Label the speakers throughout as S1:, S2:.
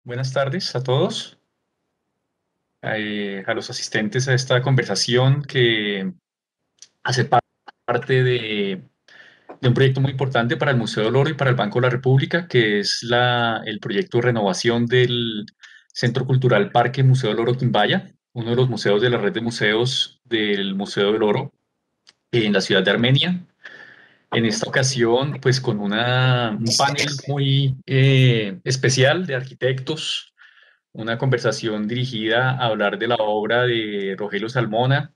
S1: Buenas tardes a todos, a los asistentes a esta conversación que hace parte de un proyecto muy importante para el Museo del Oro y para el Banco de la República, que es el proyecto de renovación del Centro Cultural Parque Museo del Oro Quimbaya, uno de los museos de la red de museos del Museo del Oro en la ciudad de Armenia. En esta ocasión, pues con un panel muy especial de arquitectos, una conversación dirigida a hablar de la obra de Rogelio Salmona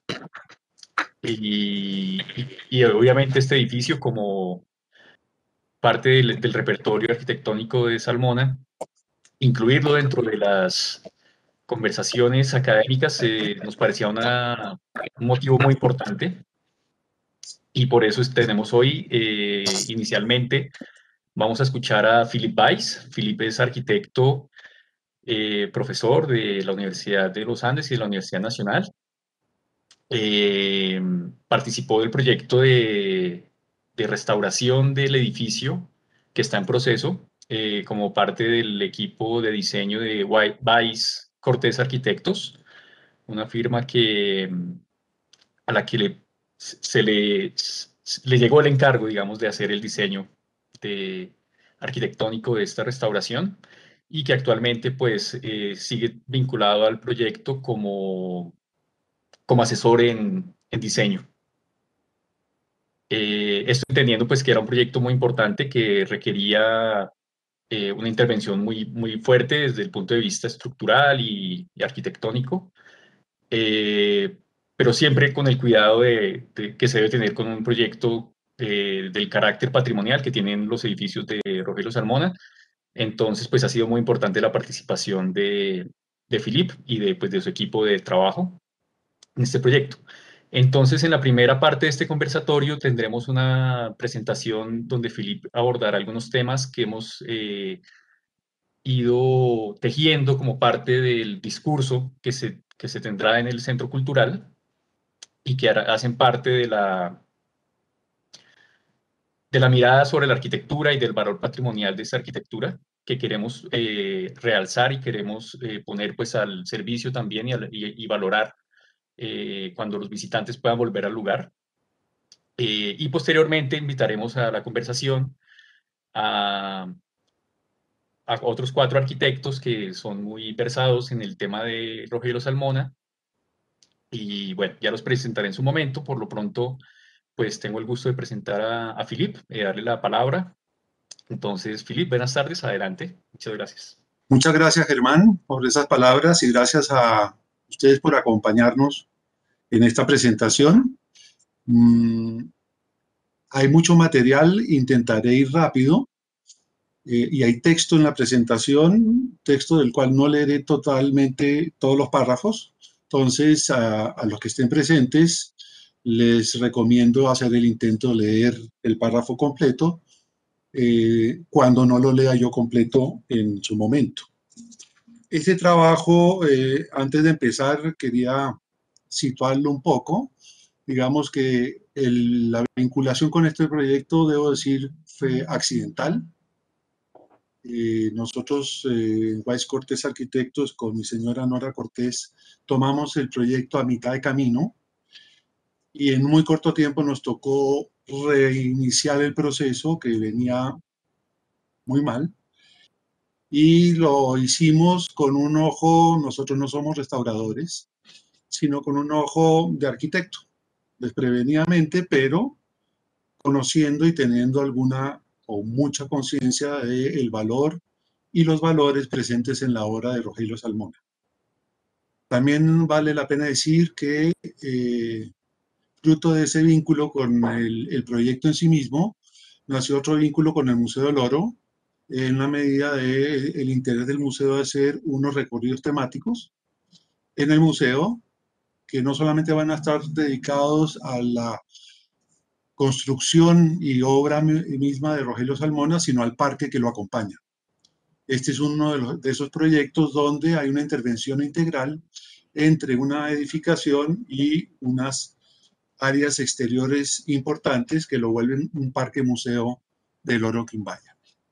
S1: y obviamente este edificio como parte del repertorio arquitectónico de Salmona, incluirlo dentro de las conversaciones académicas nos parecía un motivo muy importante y por eso tenemos hoy inicialmente vamos a escuchar a Philip Weiss. Philip es arquitecto, profesor de la Universidad de los Andes y de la Universidad Nacional. eh, Participó del proyecto de restauración del edificio que está en proceso como parte del equipo de diseño de Weiss Cortés Arquitectos, una firma a la que le llegó el encargo, digamos, de hacer el diseño de, arquitectónico de esta restauración y que actualmente pues sigue vinculado al proyecto como asesor en diseño. Esto entendiendo pues que era un proyecto muy importante que requería una intervención muy fuerte desde el punto de vista estructural y arquitectónico, eh, pero siempre con el cuidado que se debe tener con un proyecto del carácter patrimonial que tienen los edificios de Rogelio Salmona. Entonces pues ha sido muy importante la participación de Philip y pues, de su equipo de trabajo en este proyecto. Entonces, en la primera parte de este conversatorio tendremos una presentación donde Philip abordará algunos temas que hemos ido tejiendo como parte del discurso que se tendrá en el Centro Cultural y que hacen parte de la mirada sobre la arquitectura y del valor patrimonial de esa arquitectura que queremos realzar y queremos poner pues al servicio también y valorar cuando los visitantes puedan volver al lugar. Y posteriormente invitaremos a la conversación a, a otros 4 arquitectos que son muy versados en el tema de Rogelio Salmona. Y bueno, ya los presentaré en su momento. Por lo pronto, pues tengo el gusto de presentar a Philip, darle la palabra. Entonces, Philip, buenas tardes, adelante. Muchas gracias.
S2: Muchas gracias, Germán, por esas palabras y gracias a ustedes por acompañarnos en esta presentación. Hay mucho material, intentaré ir rápido y hay texto en la presentación, texto del cual no leeré totalmente todos los párrafos. Entonces, a los que estén presentes, les recomiendo hacer el intento de leer el párrafo completo cuando no lo lea yo completo en su momento. Este trabajo, antes de empezar, quería situarlo un poco. Digamos que la vinculación con este proyecto, debo decir, fue accidental. Nosotros, Weiss Cortés Arquitectos, con mi señora Nora Cortés, tomamos el proyecto a mitad de camino y en muy corto tiempo nos tocó reiniciar el proceso que venía muy mal. Y lo hicimos con un ojo, nosotros no somos restauradores, sino con un ojo de arquitecto, desprevenidamente, pero conociendo y teniendo alguna o mucha conciencia del valor y los valores presentes en la obra de Rogelio Salmona. También vale la pena decir que fruto de ese vínculo con el proyecto en sí mismo, nació otro vínculo con el Museo del Oro, en una medida del interés del museo de hacer unos recorridos temáticos en el museo, que no solamente van a estar dedicados a la construcción y obra misma de Rogelio Salmona, sino al parque que lo acompaña. Este es uno de esos proyectos donde hay una intervención integral entre una edificación y unas áreas exteriores importantes que lo vuelven un parque museo del Oro Quimbaya.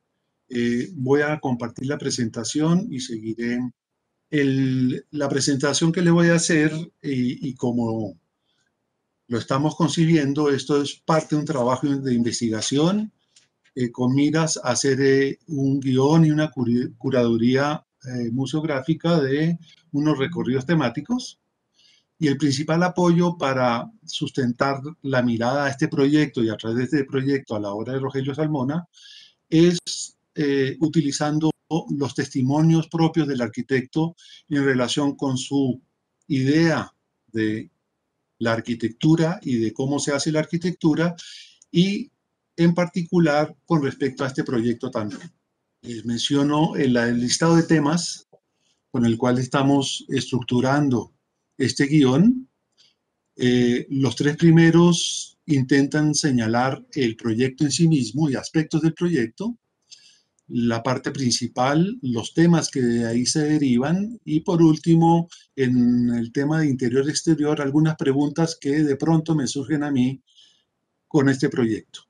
S2: Voy a compartir la presentación y seguiré. La presentación que le voy a hacer y como lo estamos concibiendo, esto es parte de un trabajo de investigación con miras a hacer un guión y una curaduría museográfica de unos recorridos temáticos. Y el principal apoyo para sustentar la mirada a este proyecto y a través de este proyecto a la obra de Rogelio Salmona es utilizando los testimonios propios del arquitecto en relación con su idea de la arquitectura y de cómo se hace la arquitectura y en particular con respecto a este proyecto también. Les menciono el listado de temas con el cual estamos estructurando este guión. Los tres primeros intentan señalar el proyecto en sí mismo y aspectos del proyecto, la parte principal, los temas que de ahí se derivan y por último, en el tema de interior-exterior, algunas preguntas que de pronto me surgen a mí con este proyecto.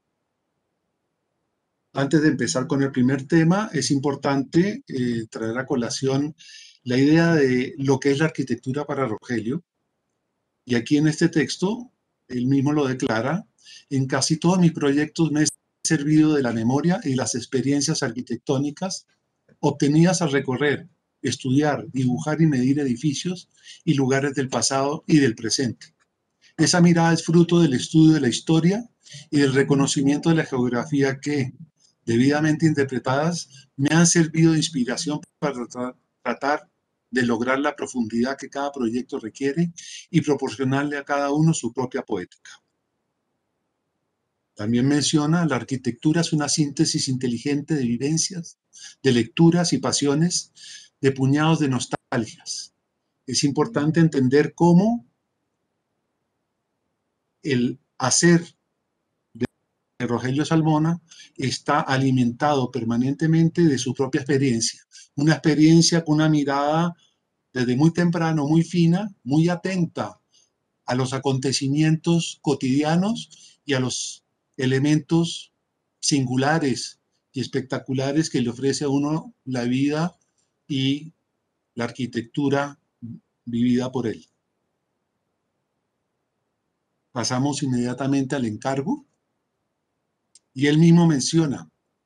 S2: Antes de empezar con el primer tema, es importante traer a colación la idea de lo que es la arquitectura para Rogelio. Y aquí en este texto, él mismo lo declara, en casi todos mis proyectos me he servido de la memoria y las experiencias arquitectónicas obtenidas al recorrer, estudiar, dibujar y medir edificios y lugares del pasado y del presente. Esa mirada es fruto del estudio de la historia y del reconocimiento de la geografía que, debidamente interpretadas, me han servido de inspiración para tratar de lograr la profundidad que cada proyecto requiere y proporcionarle a cada uno su propia poética. También menciona, la arquitectura es una síntesis inteligente de vivencias, de lecturas y pasiones, de puñados de nostalgias. Es importante entender cómo el hacer de Rogelio Salmona está alimentado permanentemente de su propia experiencia. Una experiencia con una mirada desde muy temprano, muy fina, muy atenta a los acontecimientos cotidianos y a los elementos singulares y espectaculares que le ofrece a uno la vida y la arquitectura vivida por él. Pasamos inmediatamente al encargo y él mismo menciona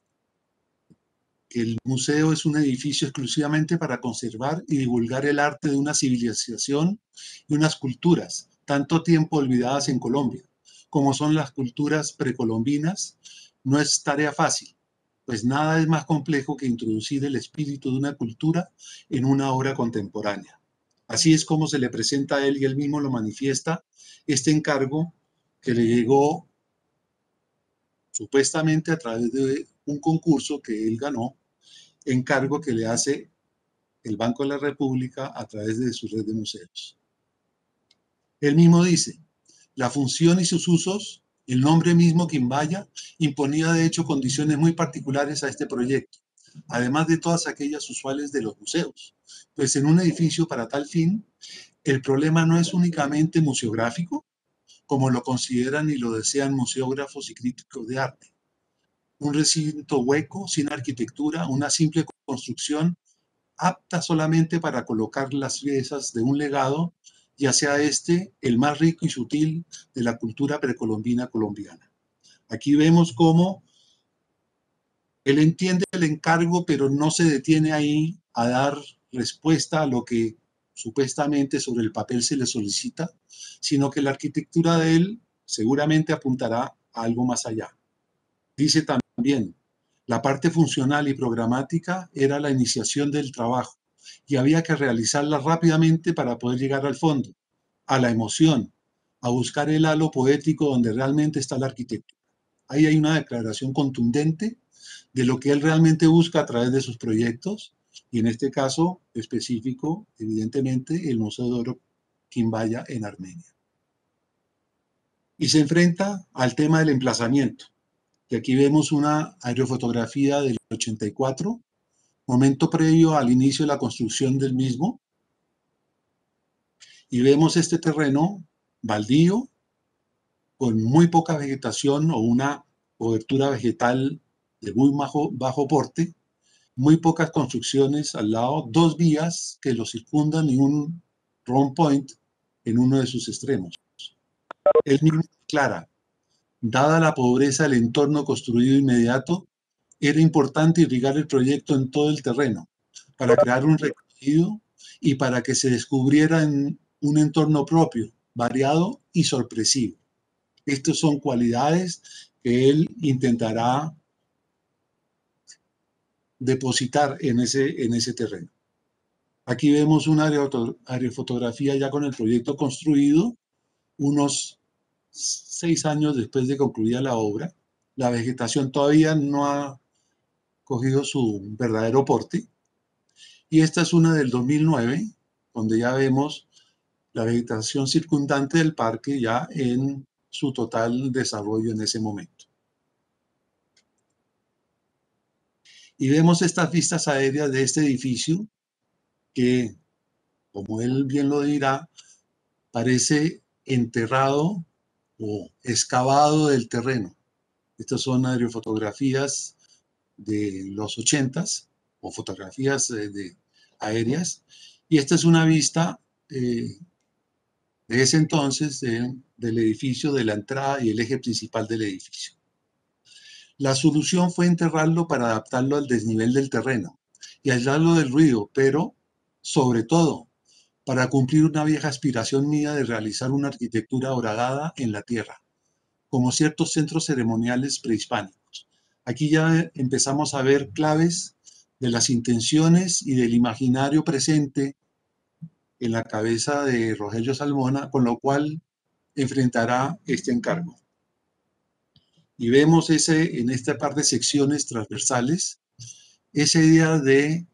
S2: que el museo es un edificio exclusivamente para conservar y divulgar el arte de una civilización y unas culturas tanto tiempo olvidadas en Colombia, como son las culturas precolombinas. No es tarea fácil, pues nada es más complejo que introducir el espíritu de una cultura en una obra contemporánea. Así es como se le presenta a él y él mismo lo manifiesta este encargo que le llegó supuestamente a través de un concurso que él ganó, encargo que le hace el Banco de la República a través de su red de museos. Él mismo dice, la función y sus usos, el nombre mismo Quimbaya, imponía de hecho condiciones muy particulares a este proyecto, además de todas aquellas usuales de los museos, pues en un edificio para tal fin, el problema no es únicamente museográfico, como lo consideran y lo desean museógrafos y críticos de arte. Un recinto hueco, sin arquitectura, una simple construcción apta solamente para colocar las piezas de un legado, ya sea este el más rico y sutil de la cultura precolombina colombiana. Aquí vemos cómo él entiende el encargo, pero no se detiene ahí a dar respuesta a lo que supuestamente sobre el papel se le solicita, sino que la arquitectura de él seguramente apuntará a algo más allá. Dice también, la parte funcional y programática era la iniciación del trabajo y había que realizarla rápidamente para poder llegar al fondo, a la emoción, a buscar el halo poético donde realmente está la arquitectura. Ahí hay una declaración contundente de lo que él realmente busca a través de sus proyectos y en este caso específico, evidentemente, el Museo de Oro Quimbaya en Armenia. Y se enfrenta al tema del emplazamiento. Y aquí vemos una aerofotografía del 84, momento previo al inicio de la construcción del mismo. Y vemos este terreno baldío, con muy poca vegetación o una cobertura vegetal de muy bajo porte, muy pocas construcciones al lado, dos vías que lo circundan y un round point en uno de sus extremos. Él mismo declara, dada la pobreza del entorno construido inmediato, era importante irrigar el proyecto en todo el terreno para crear un recorrido y para que se descubriera en un entorno propio, variado y sorpresivo. Estas son cualidades que él intentará depositar en ese terreno. Aquí vemos una aerofotografía ya con el proyecto construido, unos 6 años después de concluida la obra. La vegetación todavía no ha cogido su verdadero porte. Y esta es una del 2009, donde ya vemos la vegetación circundante del parque ya en su total desarrollo en ese momento. Y vemos estas vistas aéreas de este edificio que, como él bien lo dirá, parece enterrado o excavado del terreno. Estas son aerofotografías de los 80s o fotografías aéreas. Y esta es una vista de ese entonces del edificio, de la entrada y el eje principal del edificio. La solución fue enterrarlo para adaptarlo al desnivel del terreno y aislarlo del ruido, pero sobre todo para cumplir una vieja aspiración mía de realizar una arquitectura horadada en la tierra, como ciertos centros ceremoniales prehispánicos. Aquí ya empezamos a ver claves de las intenciones y del imaginario presente en la cabeza de Rogelio Salmona, con lo cual enfrentará este encargo. Y vemos en esta par de secciones transversales esa idea de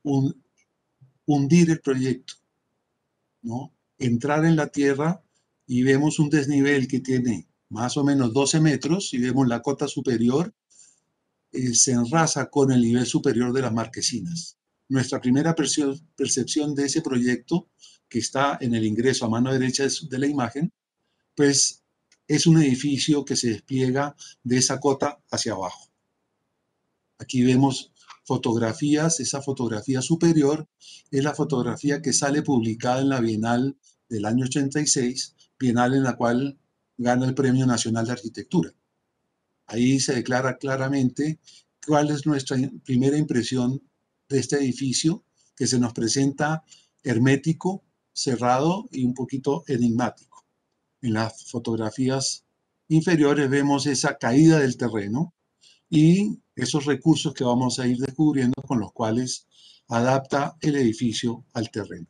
S2: hundir el proyecto, ¿no? Entrar en la tierra y vemos un desnivel que tiene más o menos 12 metros y vemos la cota superior se enraza con el nivel superior de las marquesinas. Nuestra primera percepción de ese proyecto, que está en el ingreso a mano derecha de la imagen, pues es un edificio que se despliega de esa cota hacia abajo. Aquí vemos fotografías, esa fotografía superior es la fotografía que sale publicada en la Bienal del año 86, Bienal en la cual gana el Premio Nacional de Arquitectura. Ahí se declara claramente cuál es nuestra primera impresión de este edificio, que se nos presenta hermético, cerrado y un poquito enigmático. En las fotografías inferiores vemos esa caída del terreno y esos recursos que vamos a ir descubriendo con los cuales adapta el edificio al terreno.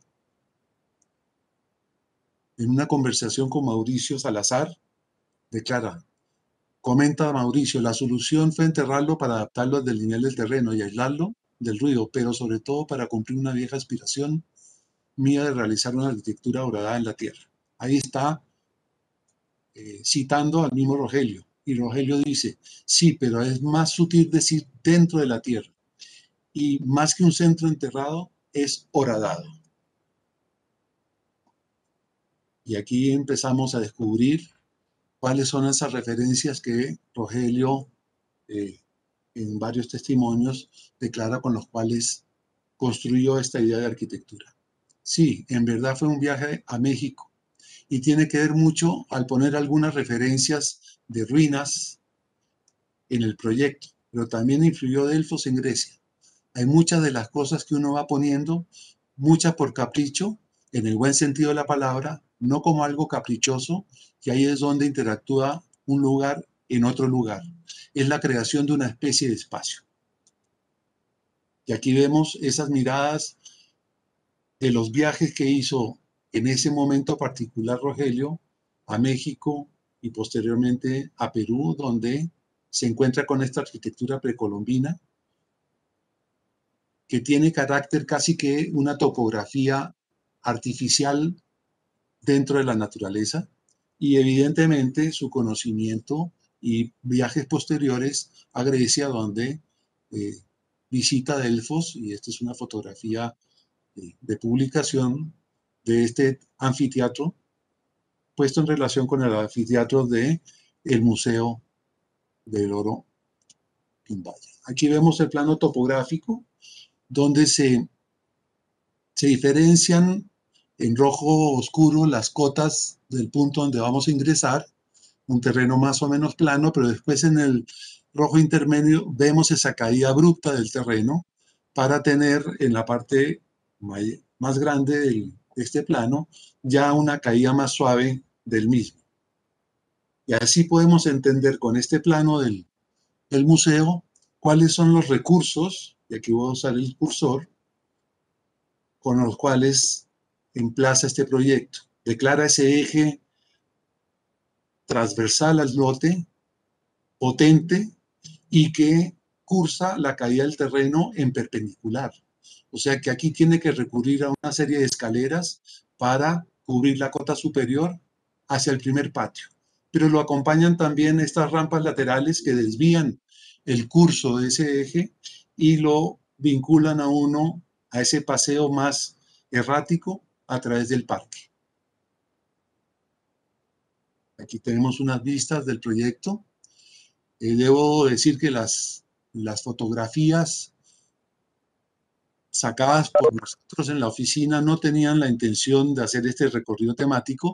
S2: En una conversación con Mauricio Salazar, comenta Mauricio, la solución fue enterrarlo para adaptarlo al nivel del terreno y aislarlo del ruido, pero sobre todo para cumplir una vieja aspiración mía de realizar una arquitectura horadada en la tierra. Ahí está citando al mismo Rogelio. Y Rogelio dice, sí, pero es más sutil decir dentro de la tierra. Y más que un centro enterrado, es horadado. Y aquí empezamos a descubrir cuáles son esas referencias que Rogelio, en varios testimonios, declara con los cuales construyó esta idea de arquitectura. Sí, en verdad fue un viaje a México y tiene que ver mucho al poner algunas referencias de ruinas en el proyecto, pero también influyó Delfos en Grecia. Hay muchas de las cosas que uno va poniendo, muchas por capricho, en el buen sentido de la palabra, no como algo caprichoso, que ahí es donde interactúa un lugar en otro lugar. Es la creación de una especie de espacio. Y aquí vemos esas miradas de los viajes que hizo en ese momento particular Rogelio a México y posteriormente a Perú, donde se encuentra con esta arquitectura precolombina que tiene carácter casi que una topografía artificial dentro de la naturaleza y evidentemente su conocimiento y viajes posteriores a Grecia, donde visita Delfos, y esta es una fotografía de publicación de este anfiteatro, puesto en relación con el anfiteatro del Museo del Oro Quimbaya. Aquí vemos el plano topográfico, donde se diferencian en rojo oscuro las cotas del punto donde vamos a ingresar, un terreno más o menos plano, pero después en el rojo intermedio vemos esa caída abrupta del terreno para tener en la parte más grande de este plano ya una caída más suave del mismo. Y así podemos entender con este plano del museo cuáles son los recursos, y aquí voy a usar el cursor, con los cuales emplaza este proyecto. Declara ese eje transversal al lote, potente, y que cursa la caída del terreno en perpendicular. O sea que aquí tiene que recurrir a una serie de escaleras para cubrir la cota superior hacia el primer patio. Pero lo acompañan también estas rampas laterales que desvían el curso de ese eje y lo vinculan a uno a ese paseo más errático a través del parque. Aquí tenemos unas vistas del proyecto. Debo decir que las fotografías sacadas por nosotros en la oficina no tenían la intención de hacer este recorrido temático,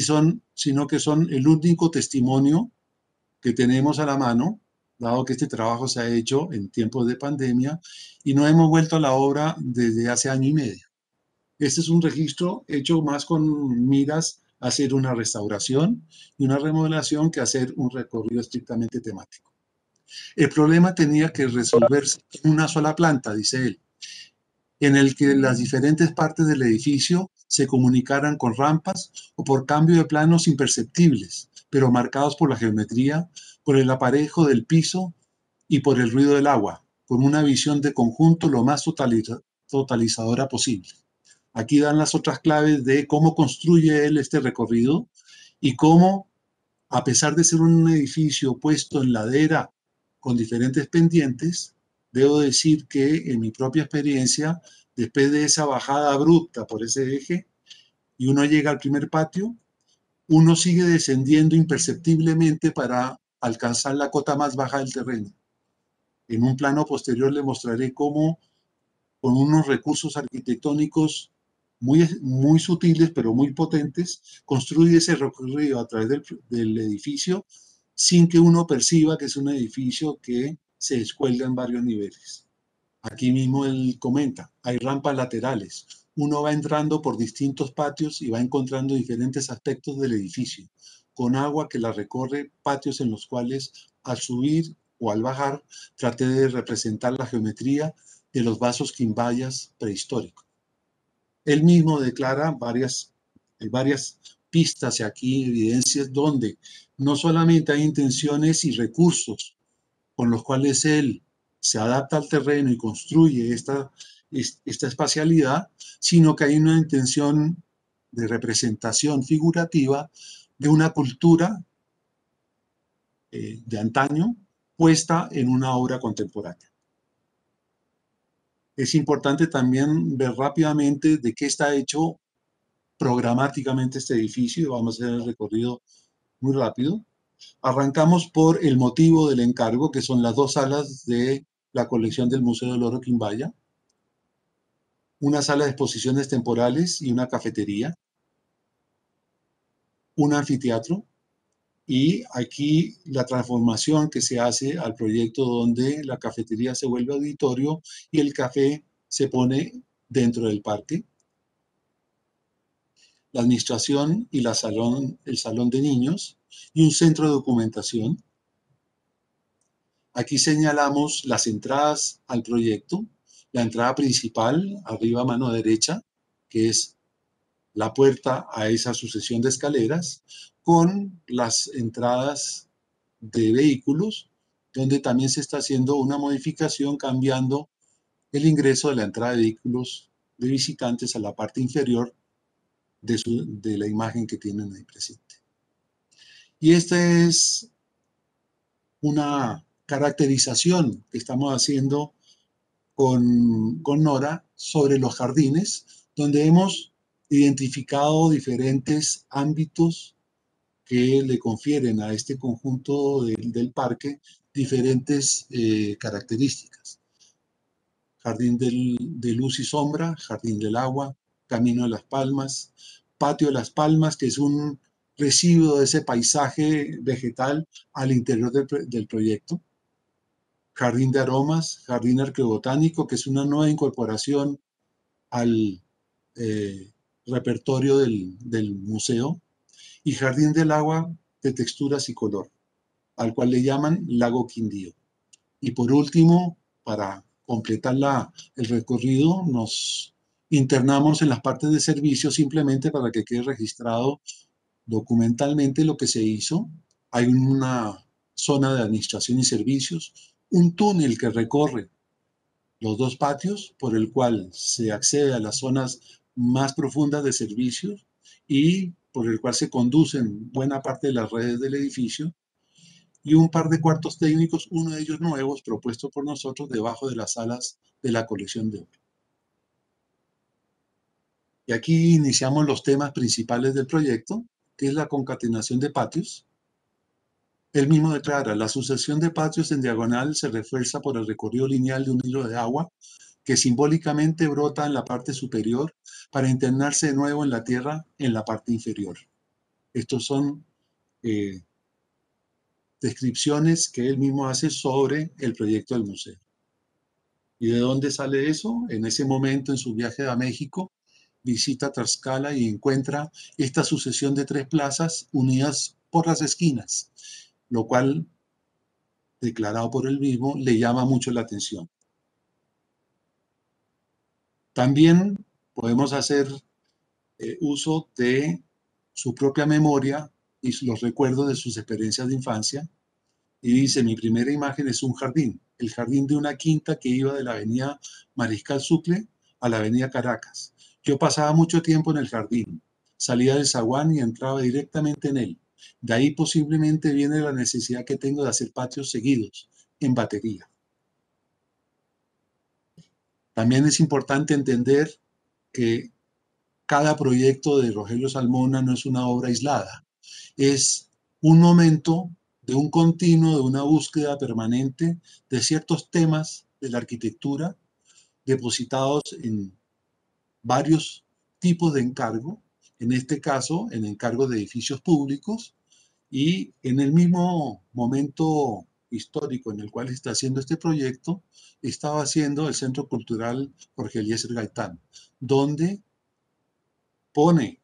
S2: sino que son el único testimonio que tenemos a la mano, dado que este trabajo se ha hecho en tiempos de pandemia y no hemos vuelto a la obra desde hace año y medio. Este es un registro hecho más con miras a hacer una restauración y una remodelación que hacer un recorrido estrictamente temático. El problema tenía que resolverse en una sola planta, dice él, en el que las diferentes partes del edificio se comunicaran con rampas o por cambio de planos imperceptibles, pero marcados por la geometría, por el aparejo del piso y por el ruido del agua, con una visión de conjunto lo más totalizadora posible. Aquí dan las otras claves de cómo construye él este recorrido y cómo, a pesar de ser un edificio puesto en ladera con diferentes pendientes, debo decir que en mi propia experiencia, después de esa bajada abrupta por ese eje, y uno llega al primer patio, uno sigue descendiendo imperceptiblemente para alcanzar la cota más baja del terreno. En un plano posterior le mostraré cómo, con unos recursos arquitectónicos muy sutiles, pero muy potentes, construye ese recorrido a través del edificio sin que uno perciba que es un edificio que se descuelga en varios niveles. Aquí mismo él comenta, hay rampas laterales. Uno va entrando por distintos patios y va encontrando diferentes aspectos del edificio, con agua que la recorre, patios en los cuales al subir o al bajar traté de representar la geometría de los vasos quimbayas prehistóricos. Él mismo declara varias pistas y aquí evidencias donde no solamente hay intenciones y recursos con los cuales él se adapta al terreno y construye esta espacialidad, sino que hay una intención de representación figurativa de una cultura de antaño puesta en una obra contemporánea. Es importante también ver rápidamente de qué está hecho programáticamente este edificio. Vamos a hacer el recorrido muy rápido. Arrancamos por el motivo del encargo, que son las dos salas de la colección del Museo del Oro Quimbaya, una sala de exposiciones temporales y una cafetería, un anfiteatro, y aquí la transformación que se hace al proyecto donde la cafetería se vuelve auditorio y el café se pone dentro del parque. La administración y el salón de niños y un centro de documentación. Aquí señalamos las entradas al proyecto. La entrada principal, arriba a mano derecha, que es la puerta a esa sucesión de escaleras, con las entradas de vehículos, donde también se está haciendo una modificación cambiando el ingreso de la entrada de vehículos de visitantes a la parte inferior de la imagen que tienen ahí presente. Y esta es una caracterización que estamos haciendo con Nora sobre los jardines, donde hemos identificado diferentes ámbitos que le confieren a este conjunto del parque diferentes características. Jardín de luz y sombra, jardín del agua, camino de las palmas, patio de las palmas, que es un residuo de ese paisaje vegetal al interior del proyecto. Jardín de aromas, jardín arqueobotánico, que es una nueva incorporación al repertorio del museo. Y jardín del agua de texturas y color, al cual le llaman Lago Quindío. Y por último, para completar el recorrido, nos internamos en las partes de servicio simplemente para que quede registrado documentalmente lo que se hizo. Hay una zona de administración y servicios, un túnel que recorre los dos patios por el cual se accede a las zonas más profundas de servicios y por el cual se conducen buena parte de las redes del edificio, y un par de cuartos técnicos, uno de ellos nuevos, propuesto por nosotros debajo de las salas de la colección de oro. Y aquí iniciamos los temas principales del proyecto, que es la concatenación de patios. Él mismo declara, la sucesión de patios en diagonal se refuerza por el recorrido lineal de un hilo de agua que simbólicamente brota en la parte superior para internarse de nuevo en la tierra en la parte inferior. Estos son descripciones que él mismo hace sobre el proyecto del museo. ¿Y de dónde sale eso? En ese momento, en su viaje a México, visita Tlaxcala y encuentra esta sucesión de 3 plazas unidas por las esquinas, lo cual, declarado por él mismo, le llama mucho la atención. También podemos hacer uso de su propia memoria y los recuerdos de sus experiencias de infancia. Y dice, mi primera imagen es un jardín, el jardín de una quinta que iba de la avenida Mariscal Sucre a la avenida Caracas. Yo pasaba mucho tiempo en el jardín, salía del zaguán y entraba directamente en él. De ahí posiblemente viene la necesidad que tengo de hacer patios seguidos, en batería. También es importante entender que cada proyecto de Rogelio Salmona no es una obra aislada, es un momento de un continuo, de una búsqueda permanente de ciertos temas de la arquitectura depositados en varios tipos de encargo, en este caso en encargos de edificios públicos, y en el mismo momento histórico en el cual está haciendo este proyecto, estaba haciendo el Centro Cultural Jorge Eliezer Gaitán, donde pone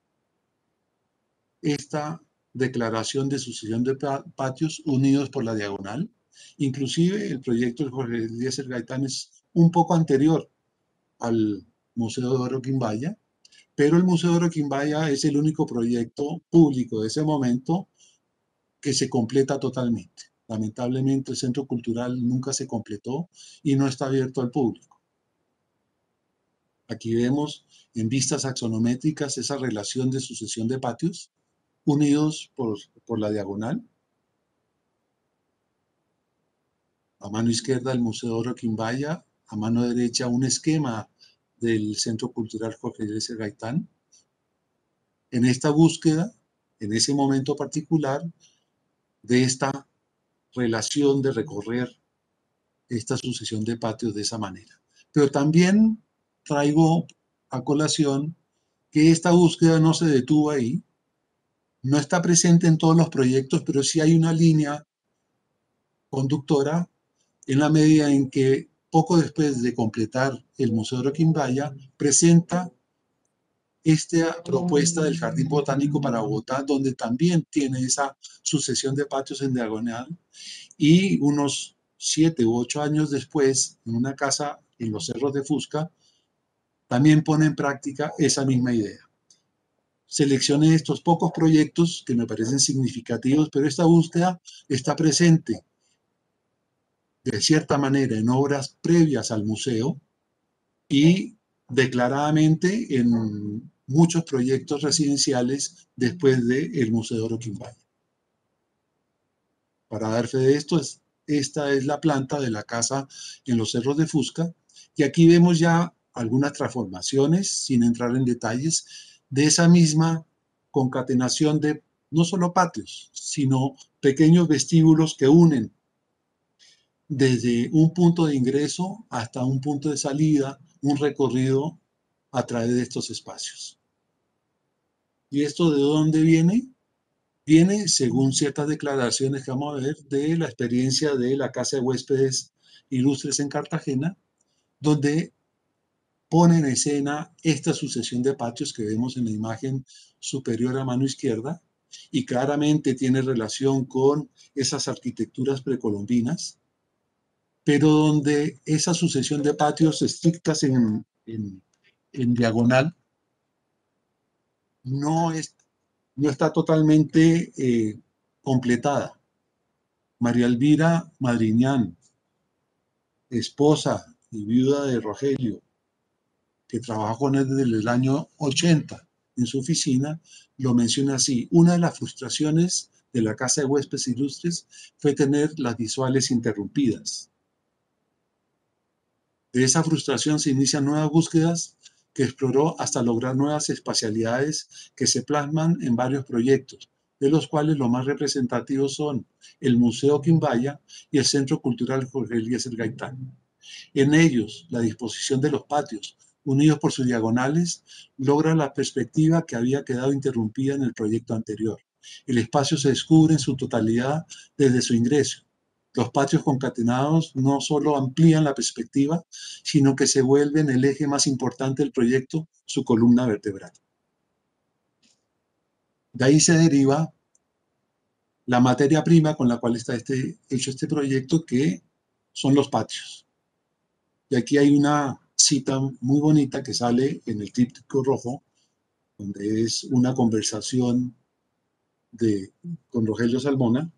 S2: esta declaración de sucesión de patios unidos por la diagonal. Inclusive el proyecto de Jorge Eliezer Gaitán es un poco anterior al Museo de Oro Quimbaya, pero el Museo de Oro Quimbaya es el único proyecto público de ese momento que se completa totalmente. Lamentablemente el Centro Cultural nunca se completó y no está abierto al público. Aquí vemos en vistas axonométricas esa relación de sucesión de patios unidos por la diagonal. A mano izquierda el Museo Oro Quimbaya, a mano derecha un esquema del Centro Cultural Jorge Eliezer Gaitán. En esta búsqueda, en ese momento particular, de esta relación de recorrer esta sucesión de patios de esa manera. Pero también traigo a colación que esta búsqueda no se detuvo ahí, no está presente en todos los proyectos, pero sí hay una línea conductora en la medida en que poco después de completar el Museo de Quimbaya, presenta esta propuesta del Jardín Botánico para Bogotá, donde también tiene esa sucesión de patios en diagonal, y unos 7 u 8 años después, en una casa en los Cerros de Fusca, también pone en práctica esa misma idea. Seleccioné estos pocos proyectos que me parecen significativos, pero esta búsqueda está presente de cierta manera en obras previas al museo y declaradamente en muchos proyectos residenciales después del Museo de Oro Quimbaya. Para dar fe de esto, esta es la planta de la casa en los Cerros de Fusca, y aquí vemos ya algunas transformaciones, sin entrar en detalles, de esa misma concatenación de no solo patios, sino pequeños vestíbulos que unen desde un punto de ingreso hasta un punto de salida, un recorrido a través de estos espacios. ¿Y esto de dónde viene? Viene, según ciertas declaraciones que vamos a ver, de la experiencia de la Casa de Huéspedes Ilustres en Cartagena, donde pone en escena esta sucesión de patios que vemos en la imagen superior a mano izquierda, y claramente tiene relación con esas arquitecturas precolombinas, pero donde esa sucesión de patios estrictas en diagonal no, no está totalmente completada. María Elvira Madriñán, esposa y viuda de Rogelio, que trabajó con él desde el año 80 en su oficina, lo menciona así: una de las frustraciones de la Casa de Huéspedes Ilustres fue tener las visuales interrumpidas. De esa frustración se inician nuevas búsquedas que exploró hasta lograr nuevas espacialidades que se plasman en varios proyectos, de los cuales los más representativos son el Museo Quimbaya y el Centro Cultural Jorge Eliezer Gaitán. En ellos, la disposición de los patios, unidos por sus diagonales, logra la perspectiva que había quedado interrumpida en el proyecto anterior. El espacio se descubre en su totalidad desde su ingreso. Los patios concatenados no solo amplían la perspectiva, sino que se vuelven el eje más importante del proyecto, su columna vertebral. De ahí se deriva la materia prima con la cual está hecho este proyecto, que son los patios. Y aquí hay una cita muy bonita que sale en el tríptico rojo, donde es una conversación con Rogelio Salmona,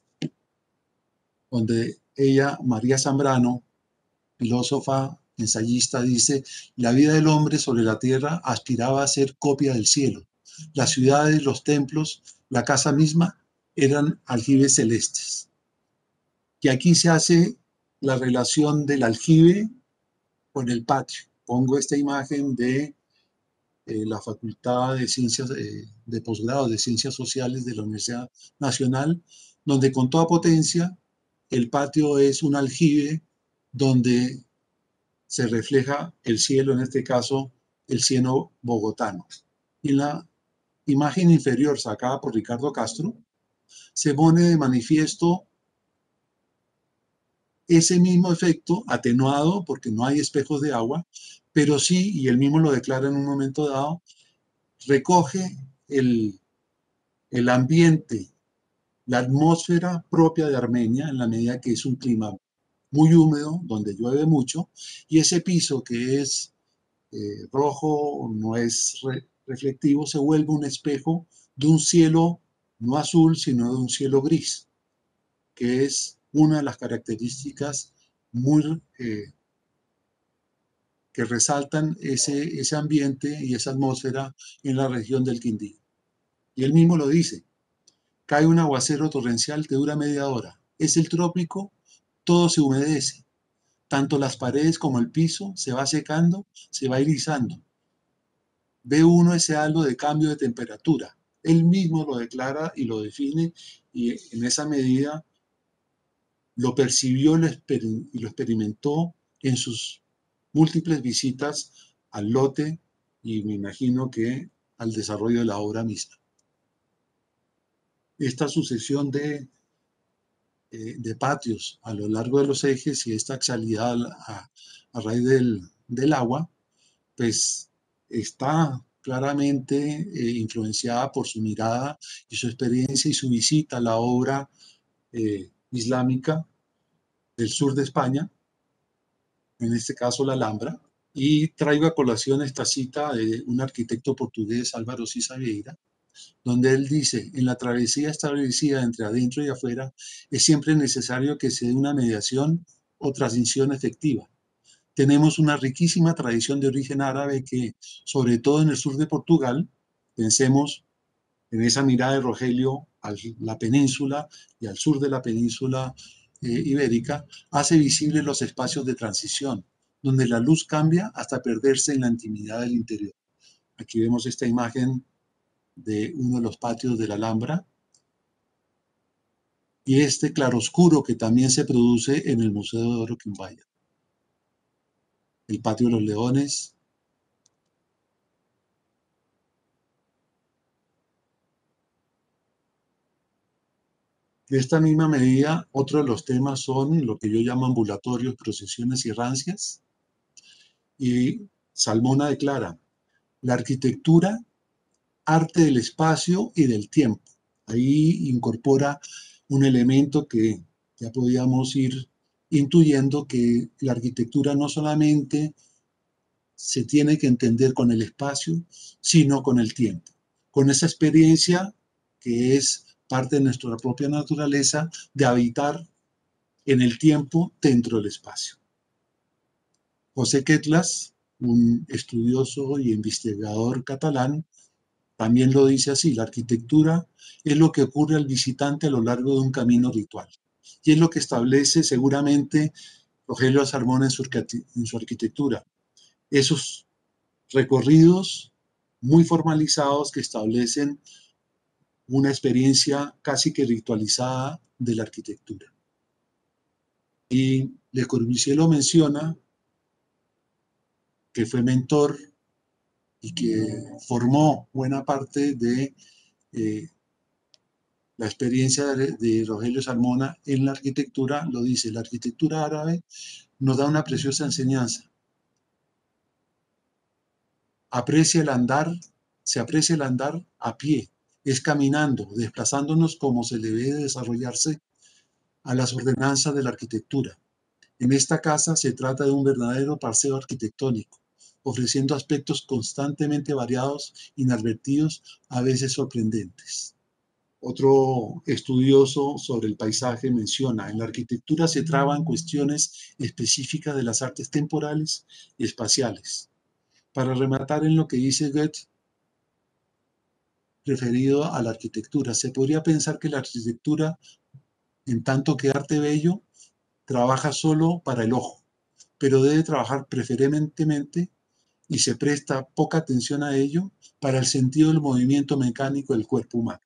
S2: donde ella, María Zambrano, filósofa, ensayista, dice: la vida del hombre sobre la tierra aspiraba a ser copia del cielo. Las ciudades, los templos, la casa misma eran aljibes celestes. Y aquí se hace la relación del aljibe con el patio. Pongo esta imagen de la Facultad de Ciencias de Posgrado de Ciencias Sociales de la Universidad Nacional, donde con toda potencia el patio es un aljibe donde se refleja el cielo, en este caso el cielo bogotano. Y en la imagen inferior, sacada por Ricardo Castro, se pone de manifiesto ese mismo efecto atenuado porque no hay espejos de agua, pero sí, y él mismo lo declara en un momento dado, recoge el ambiente, la atmósfera propia de Armenia, en la medida que es un clima muy húmedo, donde llueve mucho, y ese piso que es rojo, no es reflectivo, se vuelve un espejo de un cielo no azul, sino de un cielo gris, que es una de las características muy que resaltan ese ambiente y esa atmósfera en la región del Quindío. Y él mismo lo dice: cae un aguacero torrencial que dura media hora. Es el trópico, todo se humedece. Tanto las paredes como el piso se va secando, se va erizando. Ve uno ese halo de cambio de temperatura. Él mismo lo declara y lo define, y en esa medida lo percibió y lo experimentó en sus múltiples visitas al lote, y me imagino que al desarrollo de la obra misma. Esta sucesión de patios a lo largo de los ejes y esta axialidad a raíz del agua, pues está claramente influenciada por su mirada y su experiencia y su visita a la obra islámica del sur de España, en este caso la Alhambra. Y traigo a colación esta cita de un arquitecto portugués, Álvaro Siza Vieira, donde él dice: en la travesía establecida entre adentro y afuera es siempre necesario que se dé una mediación o transición efectiva. Tenemos una riquísima tradición de origen árabe que, sobre todo en el sur de Portugal, pensemos en esa mirada de Rogelio a la península y al sur de la península ibérica, hace visibles los espacios de transición, donde la luz cambia hasta perderse en la intimidad del interior. Aquí vemos esta imagen de uno de los patios de la Alhambra, y este claroscuro que también se produce en el Museo de Oro Quimbaya. El Patio de los Leones. De esta misma medida, otro de los temas son lo que yo llamo ambulatorios, procesiones y rancias. Y Salmona declara, la arquitectura, arte del espacio y del tiempo. Ahí incorpora un elemento que ya podíamos ir intuyendo, que la arquitectura no solamente se tiene que entender con el espacio, sino con el tiempo, con esa experiencia que es parte de nuestra propia naturaleza de habitar en el tiempo dentro del espacio. José Quetlas, un estudioso y investigador catalán, también lo dice así: la arquitectura es lo que ocurre al visitante a lo largo de un camino ritual. Y es lo que establece seguramente Rogelio Salmona en su arquitectura. Esos recorridos muy formalizados que establecen una experiencia casi que ritualizada de la arquitectura. Y Le Corbusier lo menciona, que fue mentor y que formó buena parte de la experiencia de Rogelio Salmona en la arquitectura. Lo dice: la arquitectura árabe nos da una preciosa enseñanza. Se aprecia el andar a pie, es caminando, desplazándonos como se le debe desarrollarse a las ordenanzas de la arquitectura. En esta casa se trata de un verdadero paseo arquitectónico, ofreciendo aspectos constantemente variados, inadvertidos, a veces sorprendentes. Otro estudioso sobre el paisaje menciona: en la arquitectura se traban cuestiones específicas de las artes temporales y espaciales. Para rematar en lo que dice Goethe, referido a la arquitectura, se podría pensar que la arquitectura, en tanto que arte bello, trabaja solo para el ojo, pero debe trabajar preferentemente, y se presta poca atención a ello, para el sentido del movimiento mecánico del cuerpo humano.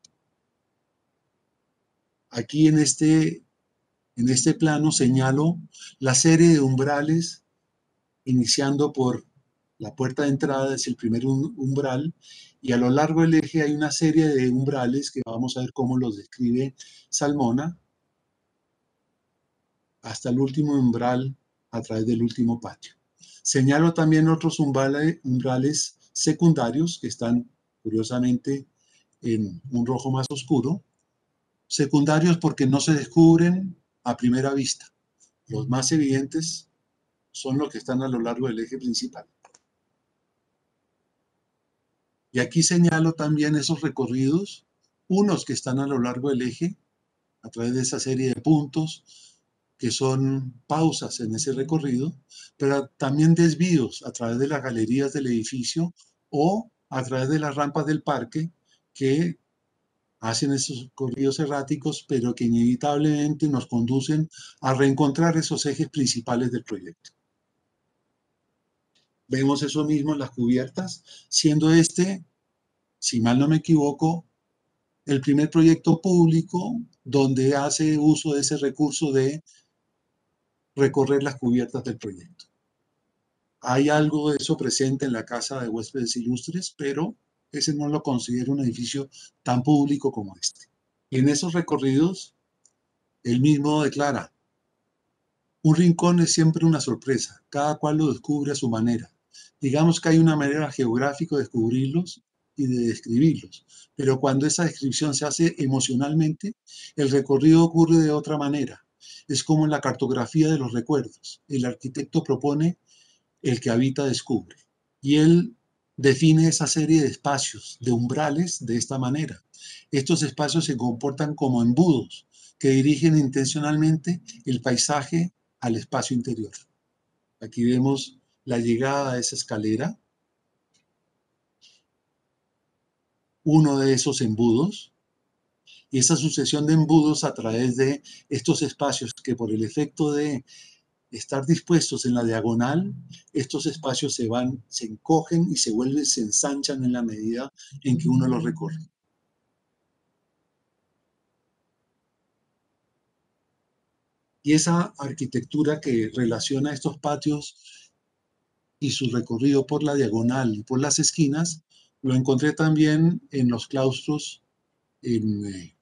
S2: Aquí en este plano señalo la serie de umbrales, iniciando por la puerta de entrada, es el primer umbral, y a lo largo del eje hay una serie de umbrales que vamos a ver cómo los describe Salmona, hasta el último umbral a través del último patio. Señalo también otros umbrales secundarios que están curiosamente en un rojo más oscuro, secundarios porque no se descubren a primera vista. Los más evidentes son los que están a lo largo del eje principal. Y aquí señalo también esos recorridos, unos que están a lo largo del eje, a través de esa serie de puntos, que son pausas en ese recorrido, pero también desvíos a través de las galerías del edificio o a través de las rampas del parque, que hacen esos recorridos erráticos, pero que inevitablemente nos conducen a reencontrar esos ejes principales del proyecto. Vemos eso mismo en las cubiertas, siendo este, si mal no me equivoco, el primer proyecto público donde hace uso de ese recurso de recorrer las cubiertas del proyecto. Hay algo de eso presente en la Casa de Huéspedes Ilustres, pero ese no lo considero un edificio tan público como este. Y en esos recorridos, él mismo declara: un rincón es siempre una sorpresa, cada cual lo descubre a su manera. Digamos que hay una manera geográfica de descubrirlos y de describirlos, pero cuando esa descripción se hace emocionalmente, el recorrido ocurre de otra manera. Es como en la cartografía de los recuerdos. El arquitecto propone, el que habita descubre. Y él define esa serie de espacios, de umbrales, de esta manera. Estos espacios se comportan como embudos que dirigen intencionalmente el paisaje al espacio interior. Aquí vemos la llegada a esa escalera, uno de esos embudos, y esa sucesión de embudos a través de estos espacios que, por el efecto de estar dispuestos en la diagonal, estos espacios se encogen y se ensanchan en la medida en que uno los recorre. Y esa arquitectura que relaciona estos patios y su recorrido por la diagonal y por las esquinas, lo encontré también en los claustros en,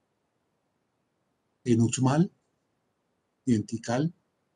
S2: en Uxmal y en Tikal,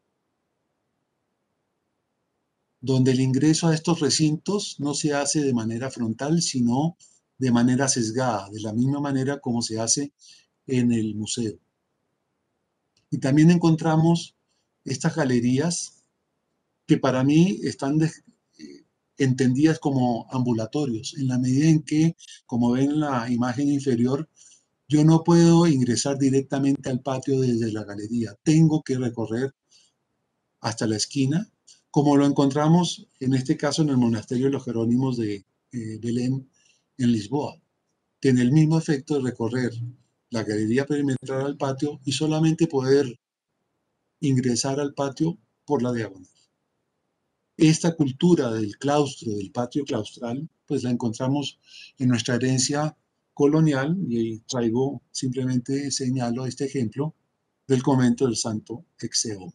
S2: donde el ingreso a estos recintos no se hace de manera frontal, sino de manera sesgada, de la misma manera como se hace en el museo. Y también encontramos estas galerías que para mí están entendidas como ambulatorios, en la medida en que, como ven en la imagen inferior, yo no puedo ingresar directamente al patio desde la galería. Tengo que recorrer hasta la esquina, como lo encontramos en este caso en el monasterio de los Jerónimos de Belém, en Lisboa. Tiene el mismo efecto de recorrer la galería perimetral al patio y solamente poder ingresar al patio por la diagonal. Esta cultura del claustro, del patio claustral, pues la encontramos en nuestra herencia colonial, y traigo, simplemente señalo este ejemplo del convento del Santo Exeomo.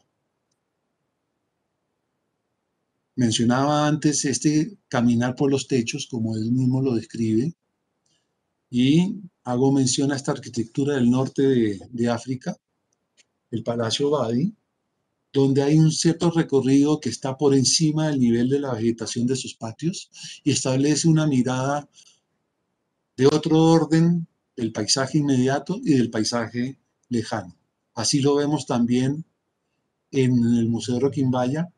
S2: Mencionaba antes este caminar por los techos, como él mismo lo describe, y hago mención a esta arquitectura del norte de África, el Palacio Badi, donde hay un cierto recorrido que está por encima del nivel de la vegetación de sus patios y establece una mirada de otro orden del paisaje inmediato y del paisaje lejano. Así lo vemos también en el Museo Roquimbaya,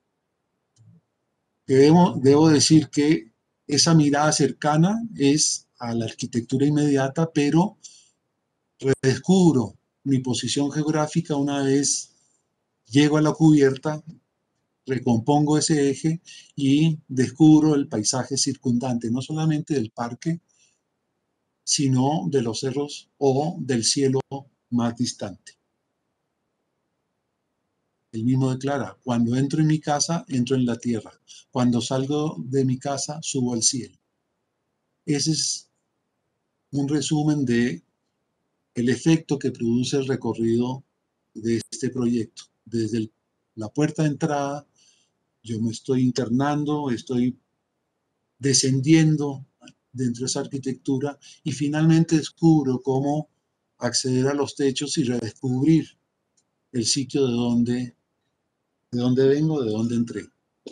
S2: que debo decir que esa mirada cercana es a la arquitectura inmediata, pero redescubro mi posición geográfica una vez llego a la cubierta, recompongo ese eje y descubro el paisaje circundante, no solamente del parque, sino de los cerros o del cielo más distante. Él mismo declara, cuando entro en mi casa, entro en la tierra. Cuando salgo de mi casa, subo al cielo. Ese es un resumen de el efecto que produce el recorrido de este proyecto. Desde la puerta de entrada, yo me estoy internando, estoy descendiendo dentro de esa arquitectura y finalmente descubro cómo acceder a los techos y redescubrir el sitio de dónde vengo, de dónde entré.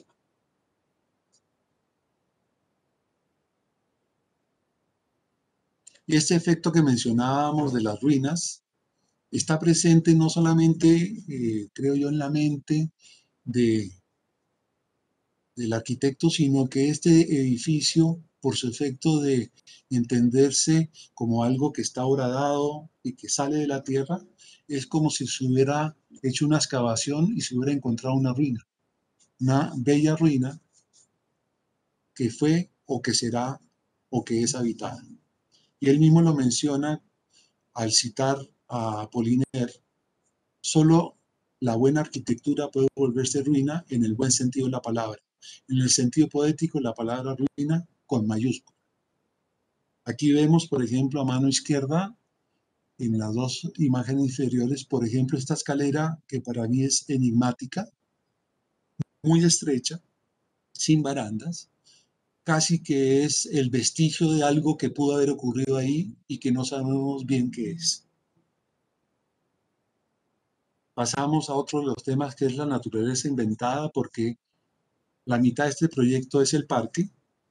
S2: Y este efecto que mencionábamos de las ruinas está presente no solamente, creo yo, en la mente de, del arquitecto, sino que este edificio, por su efecto de entenderse como algo que está horadado y que sale de la tierra, es como si se hubiera hecho una excavación y se hubiera encontrado una bella ruina que fue o que será o que es habitada. Y él mismo lo menciona al citar a Apollinaire, solo la buena arquitectura puede volverse ruina en el buen sentido de la palabra. En el sentido poético, la palabra ruina con mayúscula. Aquí vemos, por ejemplo, a mano izquierda, en las dos imágenes inferiores, por ejemplo, esta escalera que para mí es enigmática, muy estrecha, sin barandas, casi que es el vestigio de algo que pudo haber ocurrido ahí y que no sabemos bien qué es. Pasamos a otro de los temas que es la naturaleza inventada, porque la mitad de este proyecto es el parque,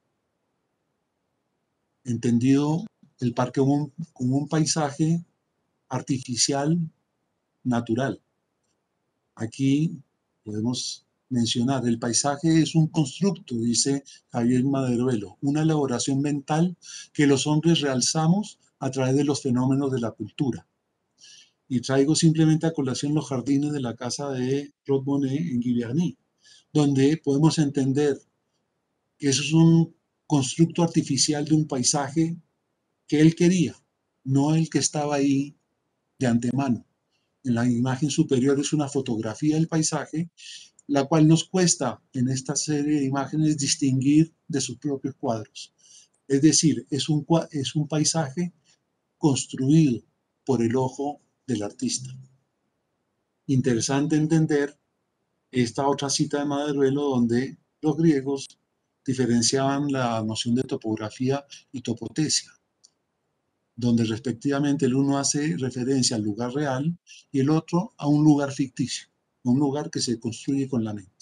S2: entendido el parque como un paisaje artificial natural. Aquí podemos mencionar, el paisaje es un constructo, dice Javier Maderuelo, una elaboración mental que los hombres realzamos a través de los fenómenos de la cultura. Y traigo simplemente a colación los jardines de la casa de Claude Monet en Giverny, donde podemos entender que eso es un constructo artificial de un paisaje que él quería, no el que estaba ahí de antemano. En la imagen superior es una fotografía del paisaje, la cual nos cuesta en esta serie de imágenes distinguir de sus propios cuadros. Es decir, es un paisaje construido por el ojo del artista. interesante entender esta otra cita de Maderuelo donde los griegos diferenciaban la noción de topografía y topotesia, donde respectivamente el uno hace referencia al lugar real y el otro a un lugar ficticio, un lugar que se construye con la mente.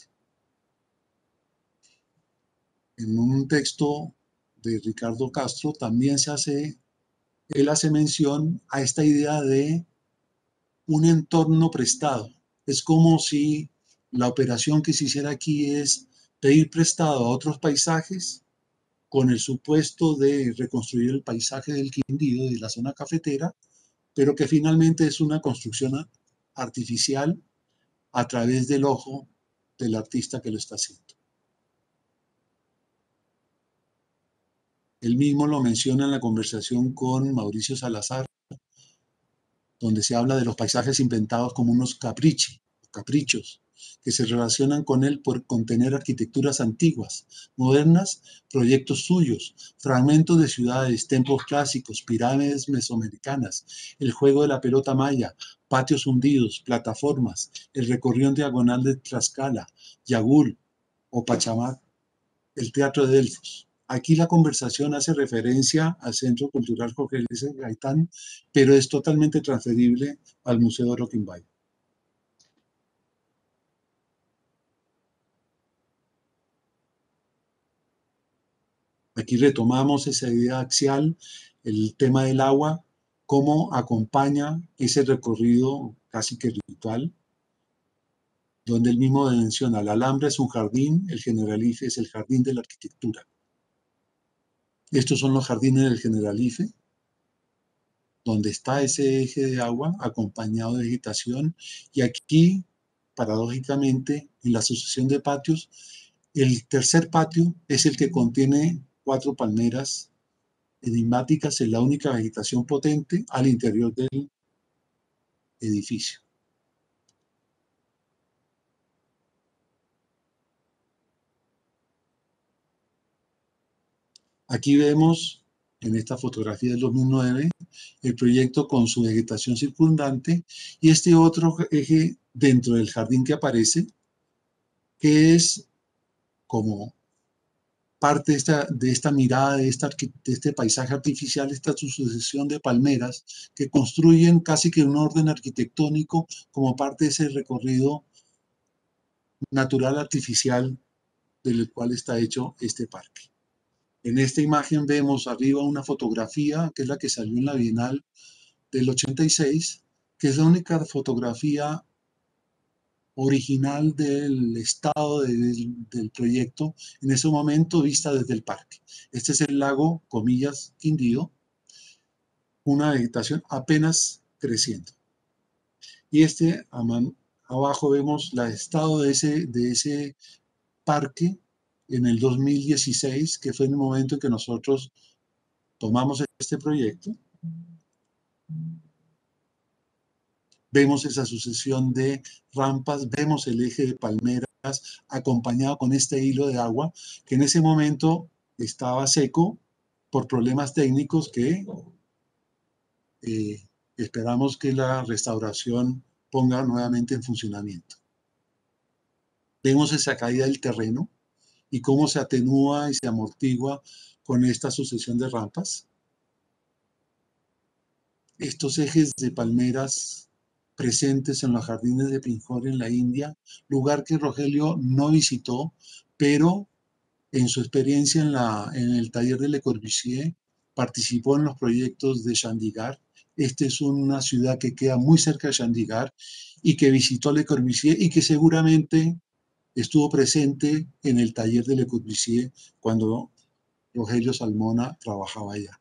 S2: En un texto de Ricardo Castro también él hace mención a esta idea de un entorno prestado. Es como si la operación que se hiciera aquí es pedir prestado a otros paisajes con el supuesto de reconstruir el paisaje del Quindío, de la zona cafetera, pero que finalmente es una construcción artificial a través del ojo del artista que lo está haciendo. Él mismo lo menciona en la conversación con Mauricio Salazar, donde se habla de los paisajes inventados como unos caprichos, que se relacionan con él por contener arquitecturas antiguas, modernas, proyectos suyos, fragmentos de ciudades, templos clásicos, pirámides mesoamericanas, el juego de la pelota maya, patios hundidos, plataformas, el recorrido en diagonal de Tlaxcala, Yagul o Pachamac, el Teatro de Delfos. Aquí la conversación hace referencia al Centro Cultural Jorge Luis Gaitán, pero es totalmente transferible al Museo de Oroquimbay. Aquí retomamos esa idea axial, el tema del agua, cómo acompaña ese recorrido casi que ritual, donde él mismo menciona, la Alhambra es un jardín, el Generalife es el jardín de la arquitectura. Estos son los jardines del Generalife, donde está ese eje de agua acompañado de vegetación, y aquí, paradójicamente, en la sucesión de patios, el tercer patio es el que contiene 4 palmeras enigmáticas, es la única vegetación potente al interior del edificio. Aquí vemos en esta fotografía del 2009 el proyecto con su vegetación circundante y este otro eje dentro del jardín que aparece, que es como parte de esta mirada, de este paisaje artificial, esta sucesión de palmeras que construyen casi que un orden arquitectónico como parte de ese recorrido natural artificial del cual está hecho este parque. En esta imagen vemos arriba una fotografía que es la que salió en la Bienal del 86, que es la única fotografía original del estado del proyecto en ese momento vista desde el parque. Este es el lago, comillas, Quindío, una vegetación apenas creciendo. Y abajo vemos el estado de ese parque en el 2016, que fue en el momento en que nosotros tomamos este proyecto. Vemos esa sucesión de rampas, vemos el eje de palmeras acompañado con este hilo de agua que en ese momento estaba seco por problemas técnicos que esperamos que la restauración ponga nuevamente en funcionamiento. Vemos esa caída del terreno y cómo se atenúa y se amortigua con esta sucesión de rampas. Estos ejes de palmeras presentes en los jardines de Pinjor en la India, lugar que Rogelio no visitó, pero en su experiencia en el taller de Le Corbusier participó en los proyectos de Chandigarh. Esta es una ciudad que queda muy cerca de Chandigarh y que visitó Le Corbusier y que seguramente estuvo presente en el taller de Le Corbusier cuando Rogelio Salmona trabajaba allá.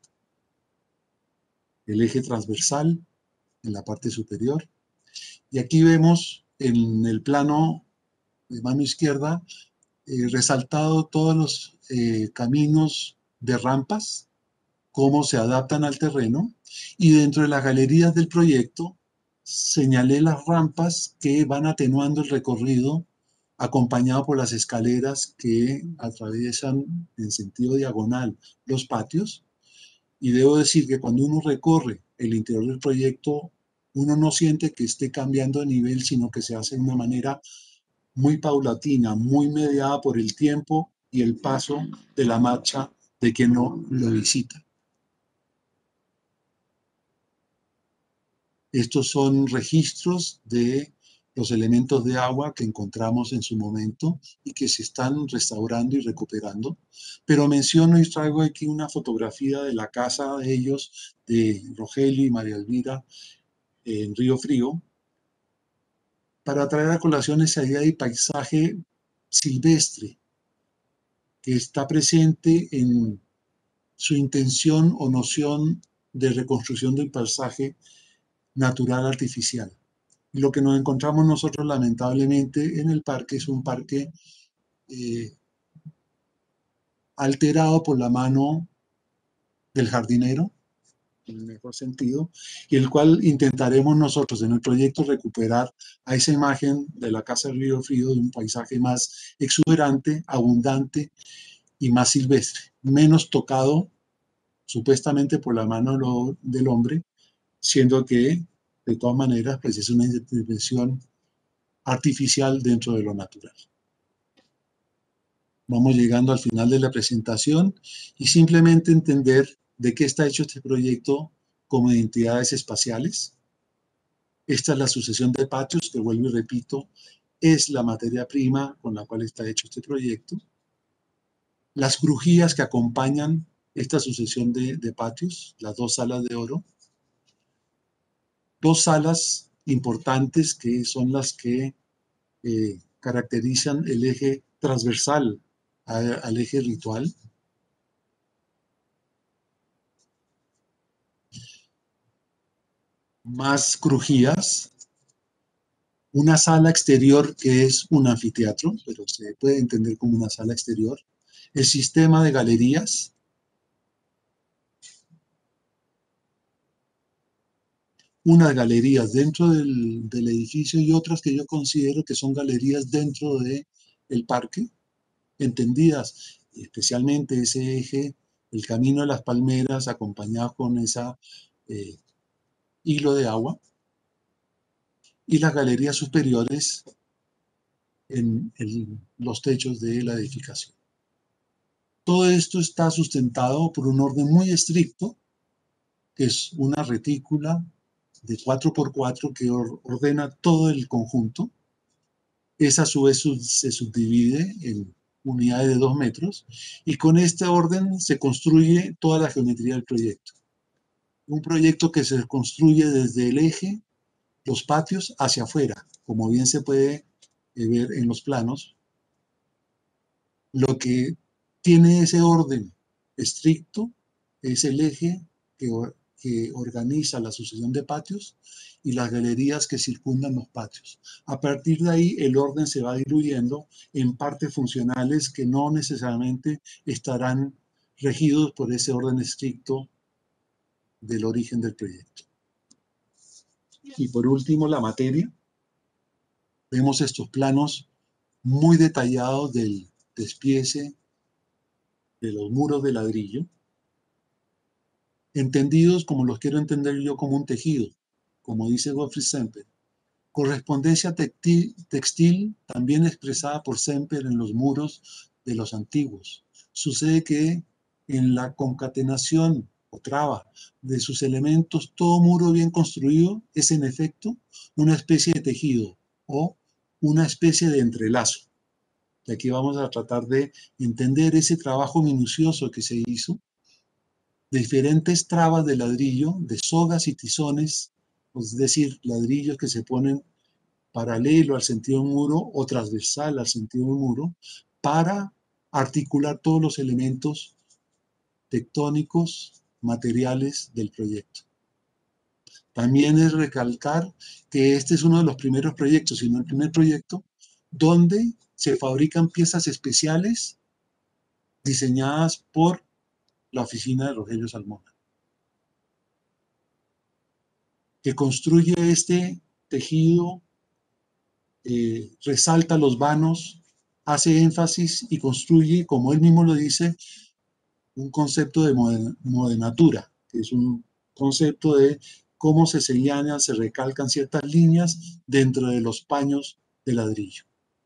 S2: El eje transversal en la parte superior. Y aquí vemos en el plano de mano izquierda resaltado todos los caminos de rampas, cómo se adaptan al terreno, y dentro de las galerías del proyecto señalé las rampas que van atenuando el recorrido acompañado por las escaleras que atraviesan en sentido diagonal los patios. Y debo decir que cuando uno recorre el interior del proyecto, uno no siente que esté cambiando de nivel, sino que se hace de una manera muy paulatina, muy mediada por el tiempo y el paso de la marcha de quien no lo visita. Estos son registros de los elementos de agua que encontramos en su momento y que se están restaurando y recuperando. Pero menciono y traigo aquí una fotografía de la casa de ellos, de Rogelio y María Elvira, en Río Frío, para traer a colación esa idea de paisaje silvestre que está presente en su intención o noción de reconstrucción del paisaje natural artificial. Y lo que nos encontramos nosotros lamentablemente en el parque es un parque eh, alterado por la mano del jardinero, en el mejor sentido, y el cual intentaremos nosotros en el proyecto recuperar a esa imagen de la Casa del Río Frío, de un paisaje más exuberante, abundante y más silvestre, menos tocado supuestamente por la mano del hombre, siendo que de todas maneras pues es una intervención artificial dentro de lo natural. Vamos llegando al final de la presentación y simplemente entender de qué está hecho este proyecto como identidades espaciales. Esta es la sucesión de patios, que vuelvo y repito, es la materia prima con la cual está hecho este proyecto. Las crujías que acompañan esta sucesión de patios, las dos salas de oro. Dos salas importantes que son las que caracterizan el eje transversal al eje ritual. Más crujías. Una sala exterior que es un anfiteatro, pero se puede entender como una sala exterior. El sistema de galerías. Unas galerías dentro del edificio y otras que yo considero que son galerías dentro del parque, entendidas especialmente ese eje, el camino de las palmeras acompañado con esa hilo de agua, y las galerías superiores en los techos de la edificación. Todo esto está sustentado por un orden muy estricto, que es una retícula de 4x4 que ordena todo el conjunto. Esa a su vez se subdivide en unidades de 2 metros y con este orden se construye toda la geometría del proyecto. Un proyecto que se construye desde el eje, los patios hacia afuera, como bien se puede ver en los planos. Lo que tiene ese orden estricto es el eje que organiza la sucesión de patios y las galerías que circundan los patios. A partir de ahí el orden se va diluyendo en partes funcionales que no necesariamente estarán regidos por ese orden estricto del origen del proyecto. Y por último, la materia. Vemos estos planos muy detallados del despiece de los muros de ladrillo, entendidos como los quiero entender yo, como un tejido, como dice Gottfried Semper. Correspondencia textil también expresada por Semper en los muros de los antiguos. Sucede que en la concatenación o traba de sus elementos, todo muro bien construido es en efecto una especie de tejido o una especie de entrelazo. Y aquí vamos a tratar de entender ese trabajo minucioso que se hizo de diferentes trabas de ladrillo, de sogas y tizones, es decir, ladrillos que se ponen paralelo al sentido de un muro o transversal al sentido de un muro, para articular todos los elementos tectónicos, materiales del proyecto. También es recalcar que este es uno de los primeros proyectos, si no el primer proyecto, donde se fabrican piezas especiales diseñadas por la oficina de Rogelio Salmona, que construye este tejido, resalta los vanos, hace énfasis y construye, como él mismo lo dice, un concepto de modenatura, que es un concepto de cómo se señalan, se recalcan ciertas líneas dentro de los paños de ladrillo.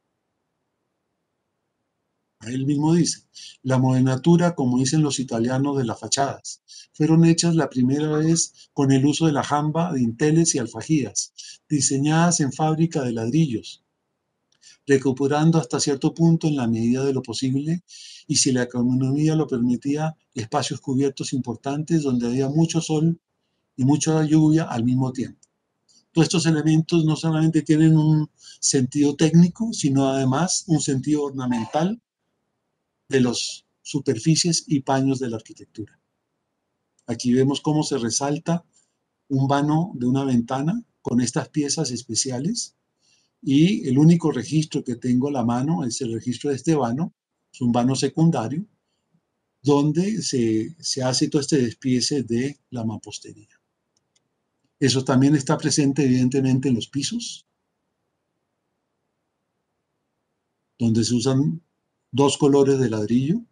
S2: Él mismo dice, la modernatura, como dicen los italianos, de las fachadas, fueron hechas la primera vez con el uso de la jamba, dinteles y alfajías, diseñadas en fábrica de ladrillos, recuperando hasta cierto punto, en la medida de lo posible, y si la economía lo permitía, espacios cubiertos importantes donde había mucho sol y mucha lluvia al mismo tiempo. Todos estos elementos no solamente tienen un sentido técnico, sino además un sentido ornamental de las superficies y paños de la arquitectura. Aquí vemos cómo se resalta un vano de una ventana con estas piezas especiales, y el único registro que tengo a la mano es el registro de este vano, es un vano secundario, donde se hace todo este despiece de la mampostería. Eso también está presente evidentemente en los pisos, donde se usan dos colores de ladrillo,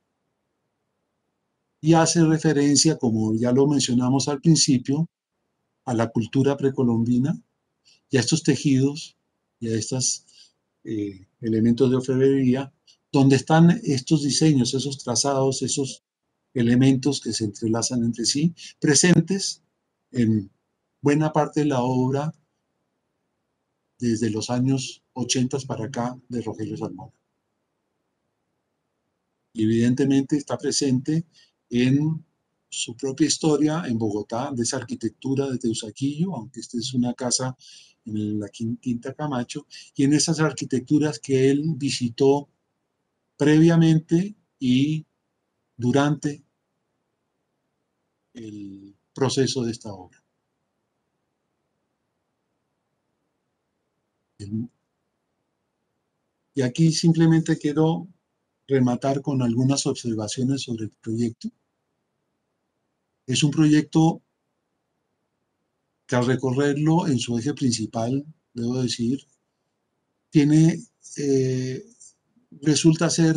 S2: y hace referencia, como ya lo mencionamos al principio, a la cultura precolombina y a estos tejidos y a estos elementos de orfebrería, donde están estos diseños, esos trazados, esos elementos que se entrelazan entre sí, presentes en buena parte de la obra desde los años 80 para acá de Rogelio Salmón. Y evidentemente está presente en su propia historia en Bogotá, de esa arquitectura de Teusaquillo, aunque esta es una casa en la Quinta Camacho, y en esas arquitecturas que él visitó previamente y durante el proceso de esta obra. Y aquí simplemente quiero rematar con algunas observaciones sobre el proyecto. Es un proyecto que, al recorrerlo en su eje principal, debo decir, resulta ser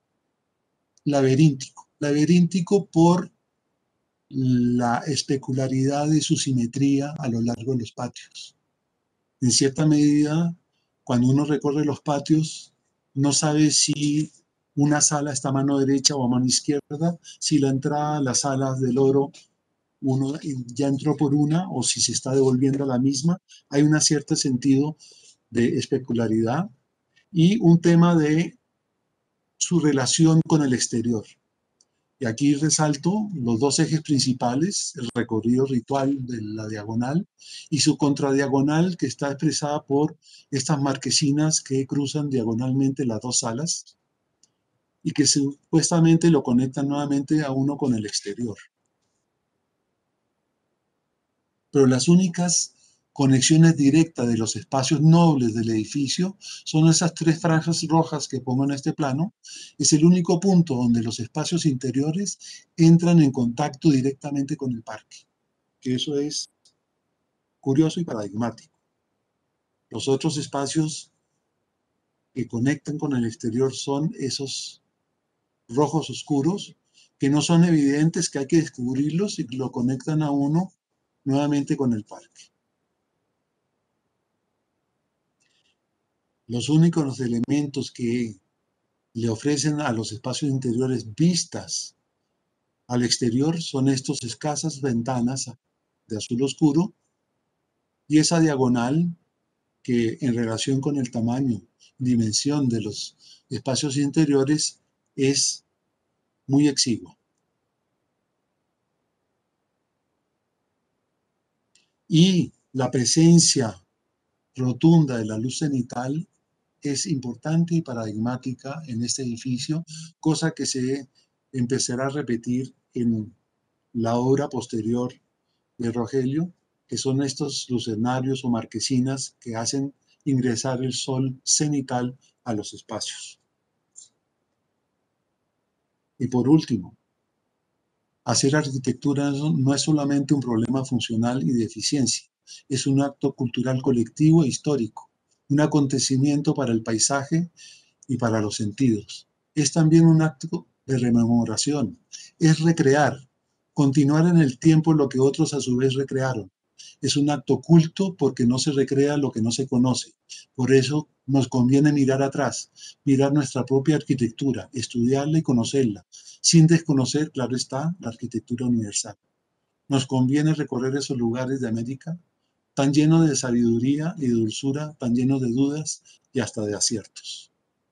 S2: laberíntico por la especularidad de su simetría a lo largo de los patios. En cierta medida, cuando uno recorre los patios, no sabe si una sala está a mano derecha o a mano izquierda, si la entrada a las salas del oro uno ya entró por una o si se está devolviendo a la misma. Hay un cierto sentido de especularidad y un tema de su relación con el exterior. Y aquí resalto los dos ejes principales, el recorrido ritual de la diagonal y su contradiagonal, que está expresada por estas marquesinas que cruzan diagonalmente las dos salas y que supuestamente lo conectan nuevamente a uno con el exterior. Pero las únicas conexiones directas de los espacios nobles del edificio son esas tres franjas rojas que pongo en este plano. Es el único punto donde los espacios interiores entran en contacto directamente con el parque, que eso es curioso y paradigmático. Los otros espacios que conectan con el exterior son esos rojos oscuros, que no son evidentes, que hay que descubrirlos, y lo conectan a uno nuevamente con el parque. Los únicos elementos que le ofrecen a los espacios interiores vistas al exterior son estas escasas ventanas de azul oscuro y esa diagonal que, en relación con el tamaño, dimensión de los espacios interiores, es muy exigua. Y la presencia rotunda de la luz cenital es importante y paradigmática en este edificio, cosa que se empezará a repetir en la obra posterior de Rogelio, que son estos lucernarios o marquesinas que hacen ingresar el sol cenital a los espacios. Y por último, hacer arquitectura no es solamente un problema funcional y de eficiencia, es un acto cultural colectivo e histórico, un acontecimiento para el paisaje y para los sentidos. Es también un acto de rememoración, es recrear, continuar en el tiempo lo que otros a su vez recrearon. Es un acto oculto porque no se recrea lo que no se conoce. Por eso nos conviene mirar atrás, mirar nuestra propia arquitectura, estudiarla y conocerla, sin desconocer, claro está, la arquitectura universal. Nos conviene recorrer esos lugares de América tan llenos de sabiduría y de dulzura, tan llenos de dudas y hasta de aciertos.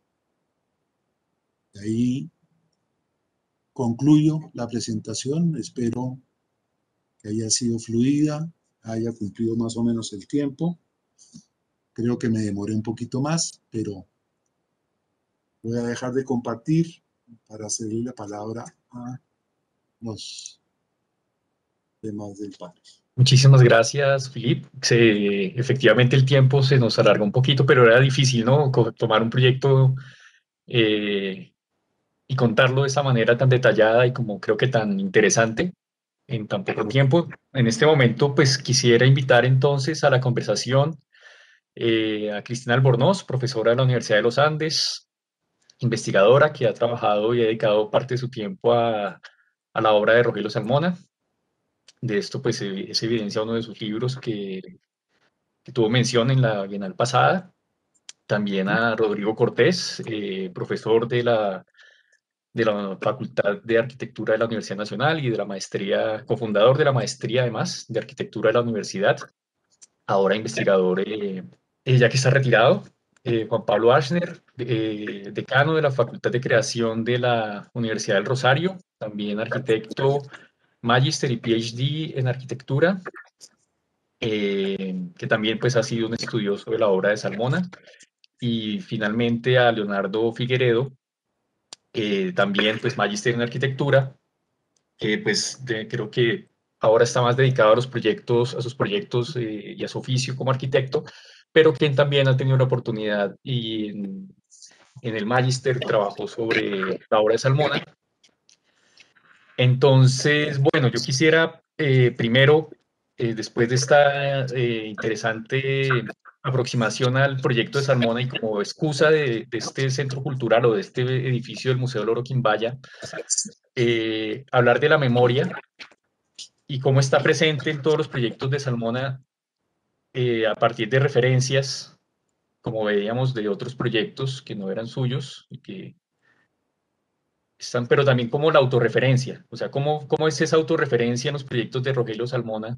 S2: De ahí concluyo la presentación. Espero que haya sido fluida, haya cumplido más o menos el tiempo. Creo que me demoré un poquito más, pero voy a dejar de compartir para cederle la palabra a los demás del panel.
S1: Muchísimas gracias, Filip. Efectivamente el tiempo se nos alargó un poquito, pero era difícil, ¿no? Tomar un proyecto y contarlo de esa manera tan detallada y como creo que tan interesante en tan poco tiempo. En este momento, pues quisiera invitar entonces a la conversación a Cristina Albornoz, profesora de la Universidad de los Andes, investigadora que ha trabajado y ha dedicado parte de su tiempo a la obra de Rogelio Salmona. De esto, pues, es evidencia uno de sus libros que tuvo mención en la Bienal pasada. También a Rodrigo Cortés, profesor de la Facultad de Arquitectura de la Universidad Nacional y de la maestría, cofundador de la maestría, además, de Arquitectura de la Universidad, ahora investigador, ya que está retirado. Juan Pablo Aschner, decano de la Facultad de Creación de la Universidad del Rosario, también arquitecto, magíster y PhD en arquitectura, que también pues, ha sido un estudioso de la obra de Salmona. Y finalmente a Leonardo Figueredo, también pues magíster en arquitectura, que pues creo que ahora está más dedicado a los proyectos, a sus proyectos y a su oficio como arquitecto, pero quien también ha tenido la oportunidad y en el magíster trabajó sobre la obra de Salmona. Entonces, bueno, yo quisiera primero, después de esta interesante aproximación al proyecto de Salmona y como excusa de este centro cultural o de este edificio del Museo Loro Quimbaya, hablar de la memoria y cómo está presente en todos los proyectos de Salmona a partir de referencias, como veíamos, de otros proyectos que no eran suyos y que están, pero también como la autorreferencia, o sea, cómo es esa autorreferencia en los proyectos de Rogelio Salmona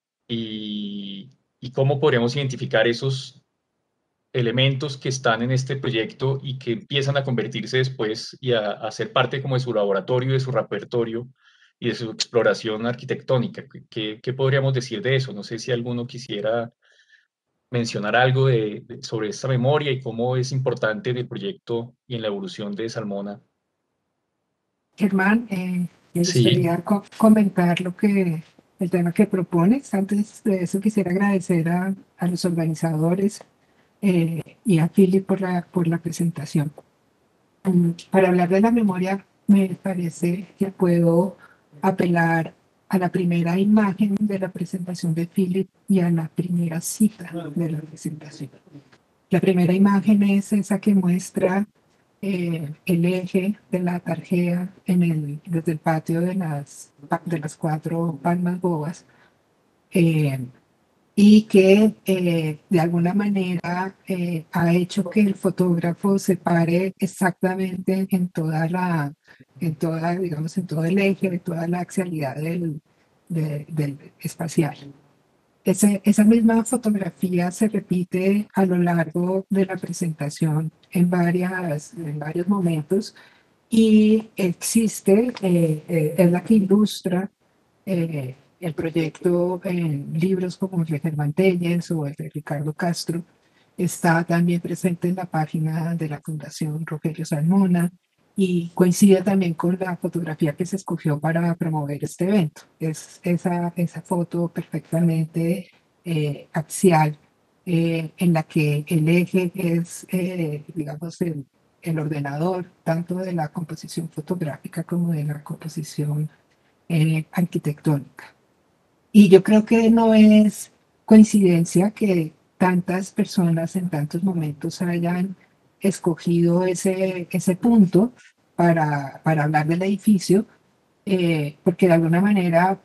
S1: y cómo podríamos identificar esos elementos que están en este proyecto y que empiezan a convertirse después y a ser parte como de su laboratorio, de su repertorio y de su exploración arquitectónica. ¿Qué podríamos decir de eso? No sé si alguno quisiera mencionar algo sobre esta memoria y cómo es importante en el proyecto y en la evolución de Salmona.
S3: Germán, me
S1: Sí,
S3: gustaría comentar el tema que propones. Antes de eso quisiera agradecer a los organizadores y a Philip por la presentación. Para hablar de la memoria, me parece que puedo apelar a la primera imagen de la presentación de Philip y a la primera cita de la presentación. La primera imagen es esa que muestra el eje de la tarjea desde el patio de las cuatro palmas bobas, eh, y que de alguna manera ha hecho que el fotógrafo se pare exactamente digamos, en todo el eje, de toda la axialidad del espacial. Esa misma fotografía se repite a lo largo de la presentación en varios momentos y es la que ilustra el proyecto en libros como el de Germán Telles o el de Ricardo Castro. Está también presente en la página de la Fundación Rogelio Salmona y coincide también con la fotografía que se escogió para promover este evento. Es esa foto perfectamente axial, en la que el eje es, digamos, el ordenador, tanto de la composición fotográfica como de la composición arquitectónica. Y yo creo que no es coincidencia que tantas personas en tantos momentos hayan escogido ese punto para hablar del edificio, porque de alguna manera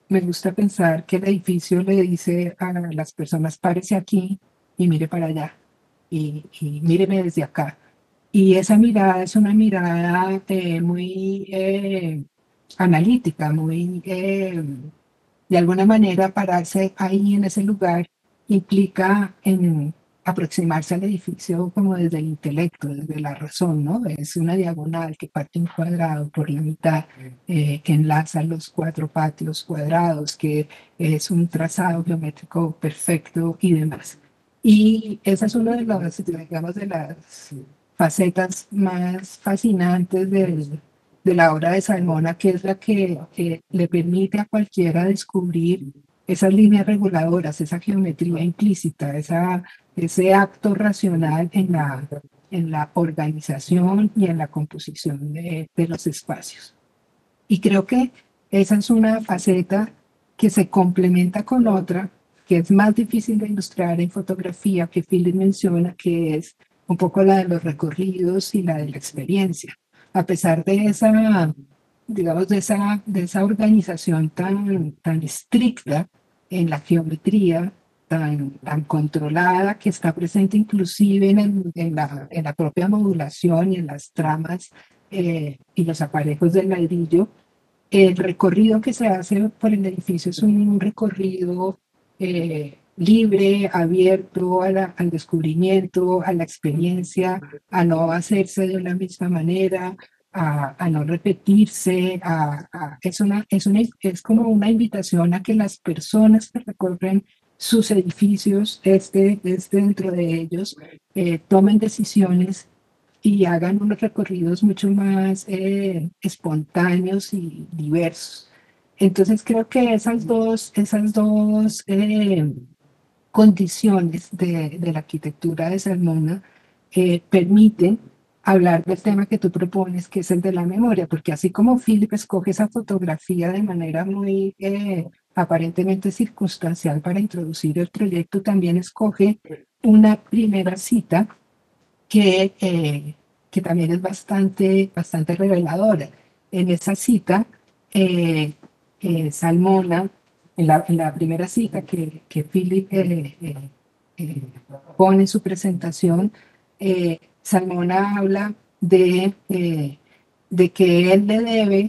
S3: me gusta pensar que el edificio le dice a las personas, párese aquí y mire para allá, y míreme desde acá. Y esa mirada es una mirada muy analítica, muy, de alguna manera, pararse ahí en ese lugar implica en aproximarse al edificio como desde el intelecto, desde la razón, ¿no? Es una diagonal que parte un cuadrado por la mitad, que enlaza los 4 patios cuadrados, que es un trazado geométrico perfecto y demás. Y esa es una de las, digamos, de las facetas más fascinantes de la obra de Salmona, que es la que le permite a cualquiera descubrir esas líneas reguladoras, esa geometría implícita, ese acto racional en la organización y en la composición de los espacios. Y creo que esa es una faceta que se complementa con otra, que es más difícil de ilustrar en fotografía, que Philip menciona, que es un poco la de los recorridos y la de la experiencia. A pesar de esa, digamos, de esa organización tan estricta en la geometría, tan controlada, que está presente inclusive en la propia modulación y en las tramas y los aparejos del ladrillo, el recorrido que se hace por el edificio es un recorrido libre, abierto al descubrimiento, a la experiencia, a no hacerse de una misma manera, a no repetirse. Es como una invitación a que las personas que recorren sus edificios, dentro de ellos, tomen decisiones y hagan unos recorridos mucho más espontáneos y diversos. Entonces creo que esas dos condiciones de la arquitectura de Salmona permiten hablar del tema que tú propones, que es el de la memoria, porque así como Philip escoge esa fotografía de manera muy aparentemente circunstancial para introducir el proyecto, también escoge una primera cita que también es bastante reveladora. En esa cita, eh, Salmona, en la primera cita que Philip eh, pone en su presentación, Salmona habla de que él le debe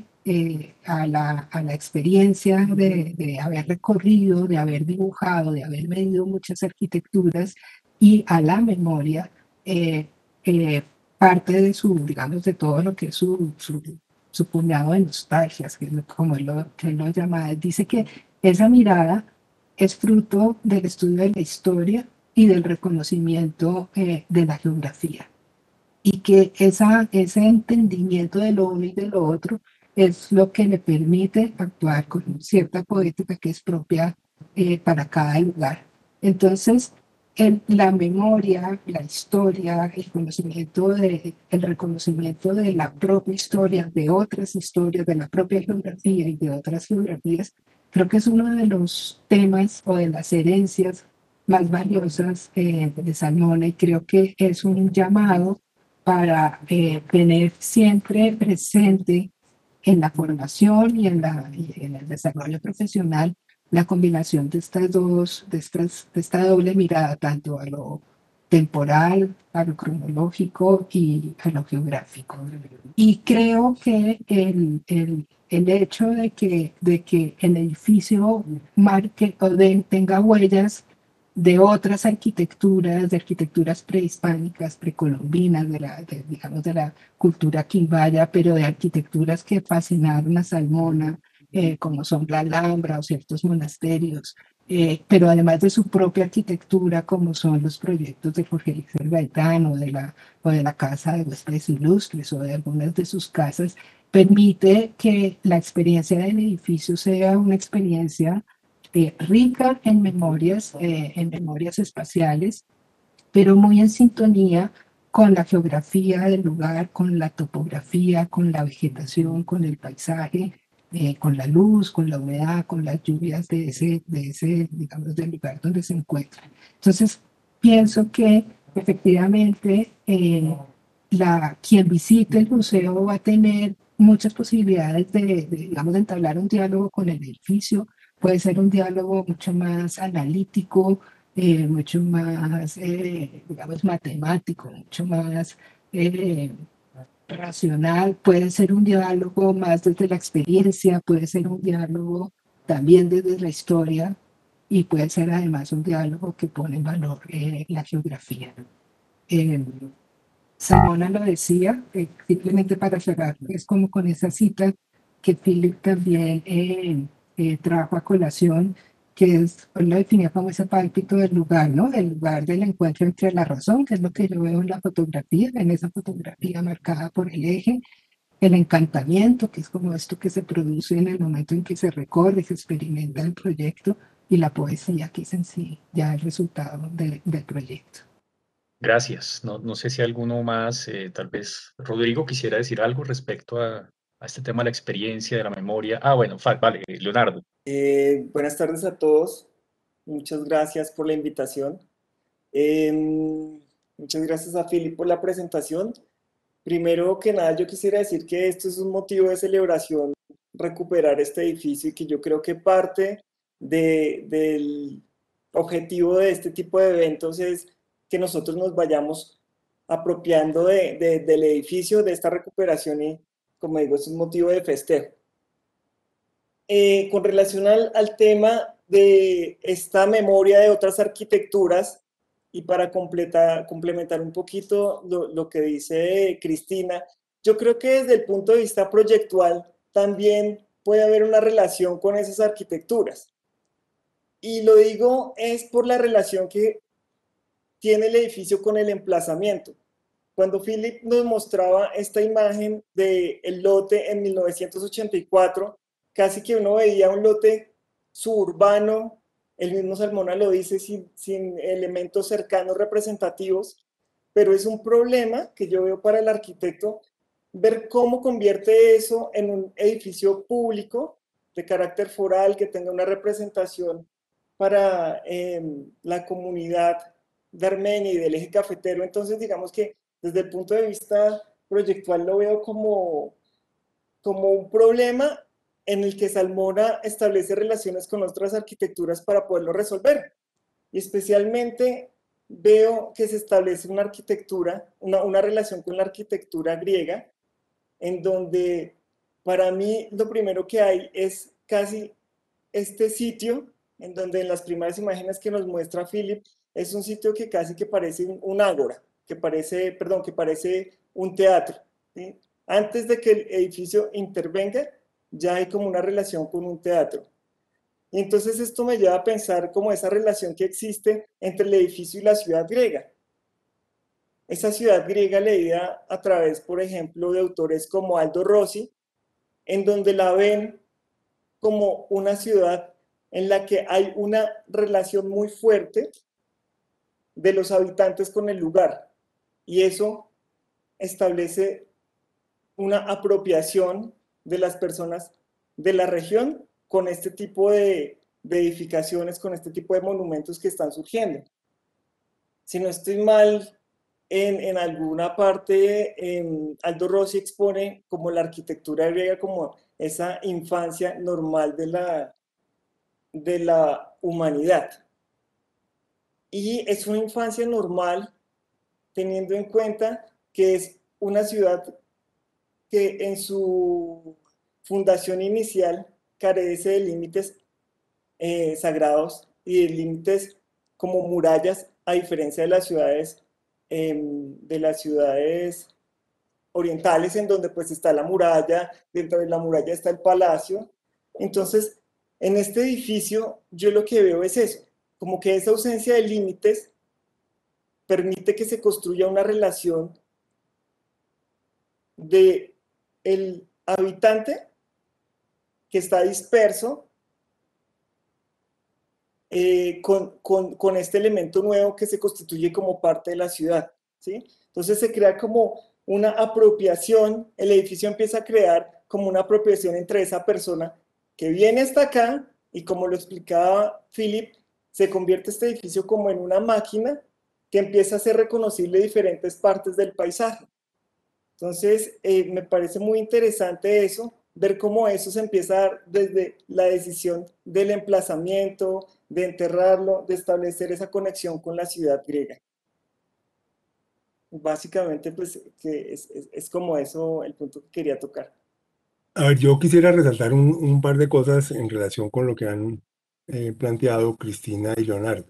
S3: a la experiencia de haber recorrido, de haber dibujado, de haber medido muchas arquitecturas y a la memoria, eh, eh, parte de su, digamos, de todo lo que es su puñado de nostalgias, que es como que él lo llama. Él dice que esa mirada es fruto del estudio de la historia y del reconocimiento de la geografía. Y que ese entendimiento de lo uno y de lo otro es lo que le permite actuar con cierta poética que es propia para cada lugar. Entonces, la memoria, la historia, el reconocimiento de la propia historia, de otras historias, de la propia geografía y de otras geografías, creo que es uno de los temas o de las herencias más valiosas de Salmona, y creo que es un llamado para tener siempre presente en la formación y en el desarrollo profesional la combinación de de esta doble mirada, tanto a lo temporal, a lo cronológico y a lo geográfico. Y creo que el hecho de que el edificio marque o tenga huellas de otras arquitecturas, de arquitecturas prehispánicas, precolombinas, digamos, de la cultura quimbaya, pero de arquitecturas que fascinaron a Salmona, como son la Alhambra o ciertos monasterios, pero además de su propia arquitectura, como son los proyectos de Jorge Eliezer Gaitán o de la Casa de Huéspedes Ilustres o de algunas de sus casas, permite que la experiencia del edificio sea una experiencia rica en memorias espaciales, pero muy en sintonía con la geografía del lugar, con la topografía, con la vegetación, con el paisaje, con la luz, con la humedad, con las lluvias digamos, del lugar donde se encuentra. Entonces, pienso que efectivamente quien visite el museo va a tener muchas posibilidades digamos, de entablar un diálogo con el edificio, puede ser un diálogo mucho más analítico, mucho más, digamos, matemático, mucho más eh, racional, puede ser un diálogo más desde la experiencia, puede ser un diálogo también desde la historia y puede ser además un diálogo que pone en valor la geografía. Eh, Salmona lo decía, simplemente para cerrar, es como con esa cita que Philip también trajo a colación, que es, él lo definía como ese pálpito del lugar, ¿no? El lugar del encuentro entre la razón, que es lo que yo veo en la fotografía, en esa fotografía marcada por el eje, el encantamiento, que es como esto que se produce en el momento en que se recorre, se experimenta el proyecto, y la poesía, que es en sí ya el resultado del proyecto.
S1: Gracias. No sé si alguno más, tal vez Rodrigo quisiera decir algo respecto a este tema de la experiencia, de la memoria. Ah, bueno, vale, Leonardo.
S4: Buenas tardes a todos. Muchas gracias por la invitación. Muchas gracias a Philip por la presentación. Primero que nada, yo quisiera decir que esto es un motivo de celebración, recuperar este edificio, y que yo creo que parte del objetivo de este tipo de eventos es que nosotros nos vayamos apropiando del edificio, de esta recuperación, y como digo, es un motivo de festejo. Con relación al tema de esta memoria de otras arquitecturas, y para complementar un poquito lo que dice Cristina, yo creo que desde el punto de vista proyectual también puede haber una relación con esas arquitecturas. Y lo digo es por la relación que tiene el edificio con el emplazamiento. Cuando Philip nos mostraba esta imagen del lote en 1984, casi que uno veía un lote suburbano, el mismo Salmona lo dice, sin elementos cercanos representativos, pero es un problema que yo veo para el arquitecto ver cómo convierte eso en un edificio público de carácter foral, que tenga una representación para la comunidad de Armenia y del eje cafetero. Entonces, digamos que desde el punto de vista proyectual lo veo como un problema en el que Salmona establece relaciones con otras arquitecturas para poderlo resolver. Y especialmente veo que se establece una arquitectura, una relación con la arquitectura griega, en donde para mí lo primero que hay es casi este sitio, en donde en las primeras imágenes que nos muestra Philip, es un sitio que casi que parece un ágora, que parece un teatro, ¿sí? Antes de que el edificio intervenga, ya hay como una relación con un teatro. Y entonces esto me lleva a pensar como esa relación que existe entre el edificio y la ciudad griega. Esa ciudad griega leída a través, por ejemplo, de autores como Aldo Rossi, en donde la ven como una ciudad en la que hay una relación muy fuerte de los habitantes con el lugar, y eso establece una apropiación de las personas de la región con este tipo de edificaciones, con este tipo de monumentos que están surgiendo. Si no estoy mal, en alguna parte Aldo Rossi expone como la arquitectura griega como esa infancia normal de la humanidad. Y es una infancia normal teniendo en cuenta que es una ciudad que en su fundación inicial carece de límites sagrados y de límites como murallas, a diferencia de las ciudades orientales, en donde pues está la muralla, dentro de la muralla está el palacio. Entonces, en este edificio yo lo que veo es eso, como que esa ausencia de límites permite que se construya una relación de el habitante que está disperso con este elemento nuevo que se constituye como parte de la ciudad, ¿sí? Entonces se crea como una apropiación, el edificio empieza a crear como una apropiación entre esa persona que viene hasta acá, y como lo explicaba Philip, se convierte este edificio como en una máquina que empieza a ser reconocible en diferentes partes del paisaje. Entonces, me parece muy interesante eso, ver cómo eso se empieza a dar desde la decisión del emplazamiento, de enterrarlo, de establecer esa conexión con la ciudad griega. Básicamente, pues, que es como eso el punto que quería tocar.
S5: A ver, yo quisiera resaltar un par de cosas en relación con lo que han planteado Cristina y Leonardo.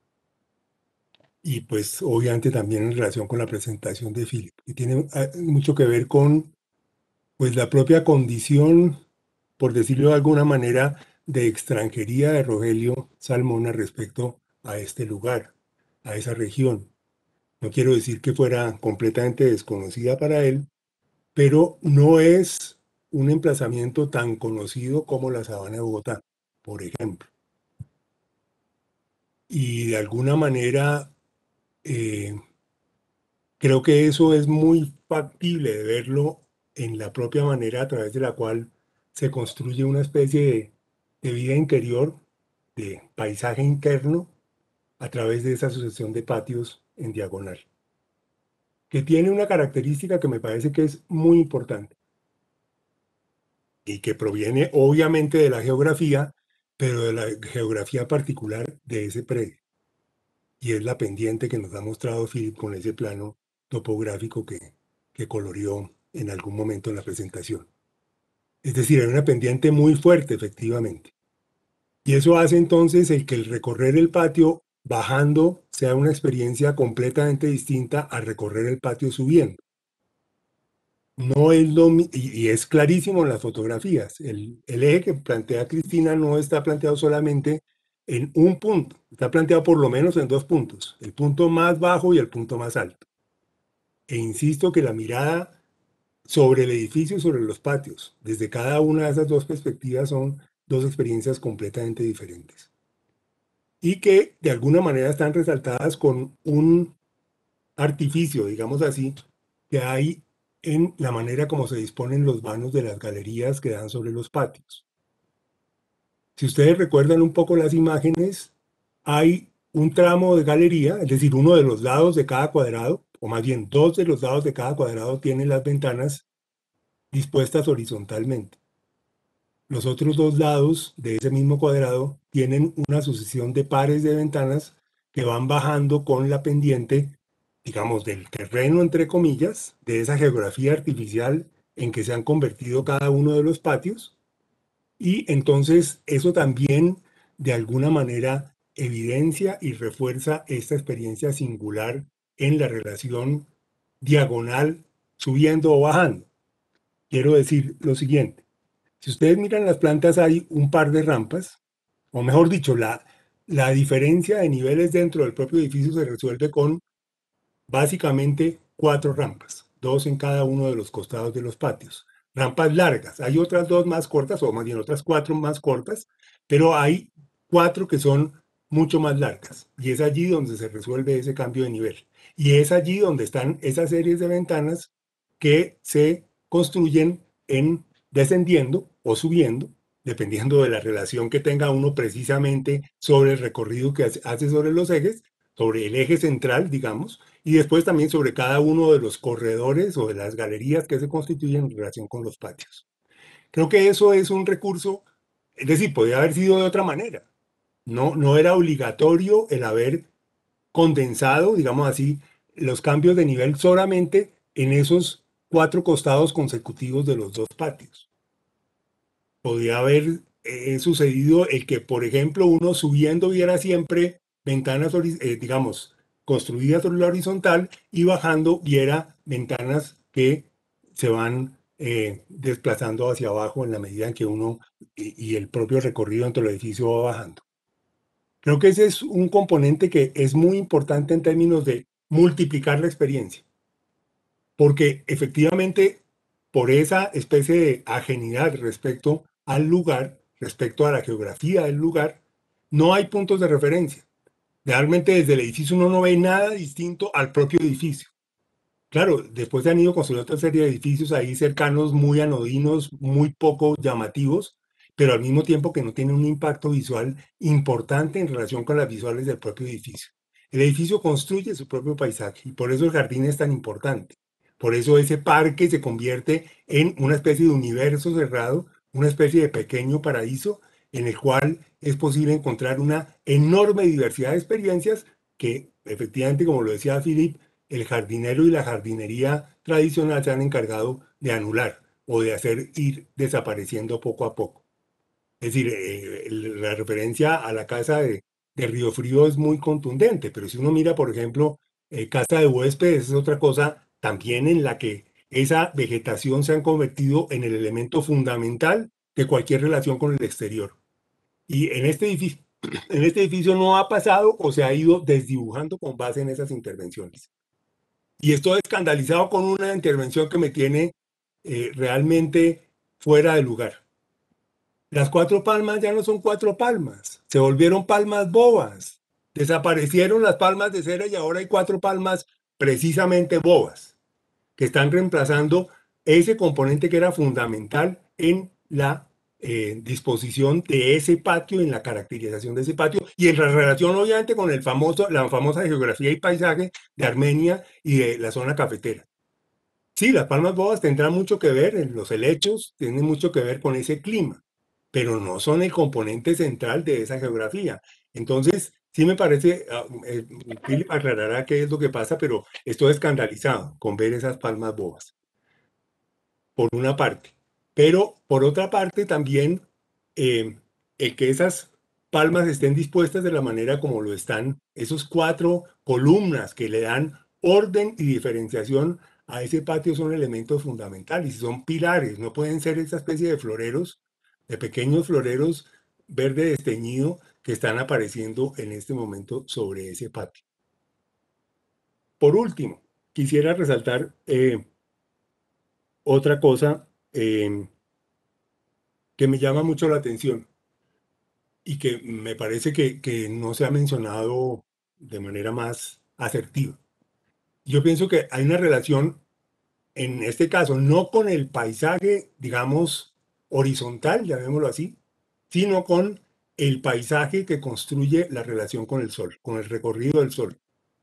S5: Y pues obviamente también en relación con la presentación de Philip, que tiene mucho que ver con pues la propia condición, por decirlo de alguna manera, de extranjería de Rogelio Salmona respecto a este lugar, a esa región. No quiero decir que fuera completamente desconocida para él, pero no es un emplazamiento tan conocido como la Sabana de Bogotá, por ejemplo. Y de alguna manera creo que eso es muy factible de verlo en la propia manera a través de la cual se construye una especie de vida interior, de paisaje interno, a través de esa sucesión de patios en diagonal, que tiene una característica que me parece que es muy importante y que proviene obviamente de la geografía, pero de la geografía particular de ese predio. Y es la pendiente que nos ha mostrado Philip con ese plano topográfico que coloreó en algún momento en la presentación. Es decir, hay una pendiente muy fuerte, efectivamente. Y eso hace entonces el que el recorrer el patio bajando sea una experiencia completamente distinta a recorrer el patio subiendo. No es y es clarísimo en las fotografías. El eje que plantea Cristina no está planteado solamente en un punto, está planteado por lo menos en dos puntos, el punto más bajo y el punto más alto. E insisto que la mirada sobre el edificio y sobre los patios, desde cada una de esas dos perspectivas, son dos experiencias completamente diferentes. Y que de alguna manera están resaltadas con un artificio, digamos así, que hay en la manera como se disponen los vanos de las galerías que dan sobre los patios. Si ustedes recuerdan un poco las imágenes, hay un tramo de galería, es decir, uno de los lados de cada cuadrado, o más bien dos de los lados de cada cuadrado tienen las ventanas dispuestas horizontalmente. Los otros dos lados de ese mismo cuadrado tienen una sucesión de pares de ventanas que van bajando con la pendiente, digamos, del terreno, entre comillas, de esa geografía artificial en que se han convertido cada uno de los patios. Y entonces eso también, de alguna manera, evidencia y refuerza esta experiencia singular en la relación diagonal, subiendo o bajando. Quiero decir lo siguiente. Si ustedes miran las plantas, hay un par de rampas, o mejor dicho, la diferencia de niveles dentro del propio edificio se resuelve con básicamente 4 rampas, 2 en cada uno de los costados de los patios. Rampas largas, hay otras 2 más cortas, o más bien otras 4 más cortas, pero hay 4 que son mucho más largas, y es allí donde se resuelve ese cambio de nivel. Y es allí donde están esas series de ventanas que se construyen en descendiendo o subiendo, dependiendo de la relación que tenga uno precisamente sobre el recorrido que hace sobre los ejes, sobre el eje central, digamos, y después también sobre cada uno de los corredores o de las galerías que se constituyen en relación con los patios. Creo que eso es un recurso, es decir, podría haber sido de otra manera. No era obligatorio el haber condensado, digamos así, los cambios de nivel solamente en esos 4 costados consecutivos de los 2 patios. Podría haber sucedido el que, por ejemplo, uno subiendo viera siempre ventanas, digamos, construidas sobre la horizontal y bajando viera ventanas que se van desplazando hacia abajo en la medida en que uno y el propio recorrido dentro del edificio va bajando. Creo que ese es un componente que es muy importante en términos de multiplicar la experiencia, porque efectivamente por esa especie de ajenidad respecto al lugar, respecto a la geografía del lugar, no hay puntos de referencia. Realmente desde el edificio uno no ve nada distinto al propio edificio. Claro, después se han ido construyendo otra serie de edificios ahí cercanos, muy anodinos, muy poco llamativos, pero al mismo tiempo que no tienen un impacto visual importante en relación con las visuales del propio edificio. El edificio construye su propio paisaje y por eso el jardín es tan importante, Por eso ese parque se convierte en una especie de universo cerrado, una especie de pequeño paraíso en el cual es posible encontrar una enorme diversidad de experiencias que efectivamente, como lo decía Philip, el jardinero y la jardinería tradicional se han encargado de anular o de hacer ir desapareciendo poco a poco. Es decir, la referencia a la casa de Río Frío es muy contundente, pero si uno mira, por ejemplo, casa de huéspedes es otra cosa también en la que esa vegetación se ha convertido en el elemento fundamental de cualquier relación con el exterior. Y en este edificio no ha pasado o se ha ido desdibujando con base en esas intervenciones. Y estoy escandalizado con una intervención que me tiene realmente fuera de lugar. Las 4 palmas ya no son 4 palmas, se volvieron palmas bobas. Desaparecieron las palmas de cera y ahora hay 4 palmas precisamente bobas, que están reemplazando ese componente que era fundamental en la disposición de ese patio, en la caracterización de ese patio y en la relación obviamente con la famosa geografía y paisaje de Armenia y de la zona cafetera. Sí, las palmas bobas tendrán mucho que ver, en los helechos tienen mucho que ver con ese clima, pero no son el componente central de esa geografía. Entonces, sí me parece, Philip aclarará qué es lo que pasa, pero estoy escandalizado con ver esas palmas bobas, por una parte. Pero por otra parte también, el que esas palmas estén dispuestas de la manera como lo están, esos 4 columnas que le dan orden y diferenciación a ese patio son elementos fundamentales, son pilares, no pueden ser esa especie de floreros, de pequeños floreros verde desteñido que están apareciendo en este momento sobre ese patio. Por último, quisiera resaltar otra cosa que me llama mucho la atención y que me parece que no se ha mencionado de manera más asertiva. Yo pienso que hay una relación, en este caso, no con el paisaje, digamos, horizontal, llamémoslo así, sino con el paisaje que construye la relación con el sol, con el recorrido del sol.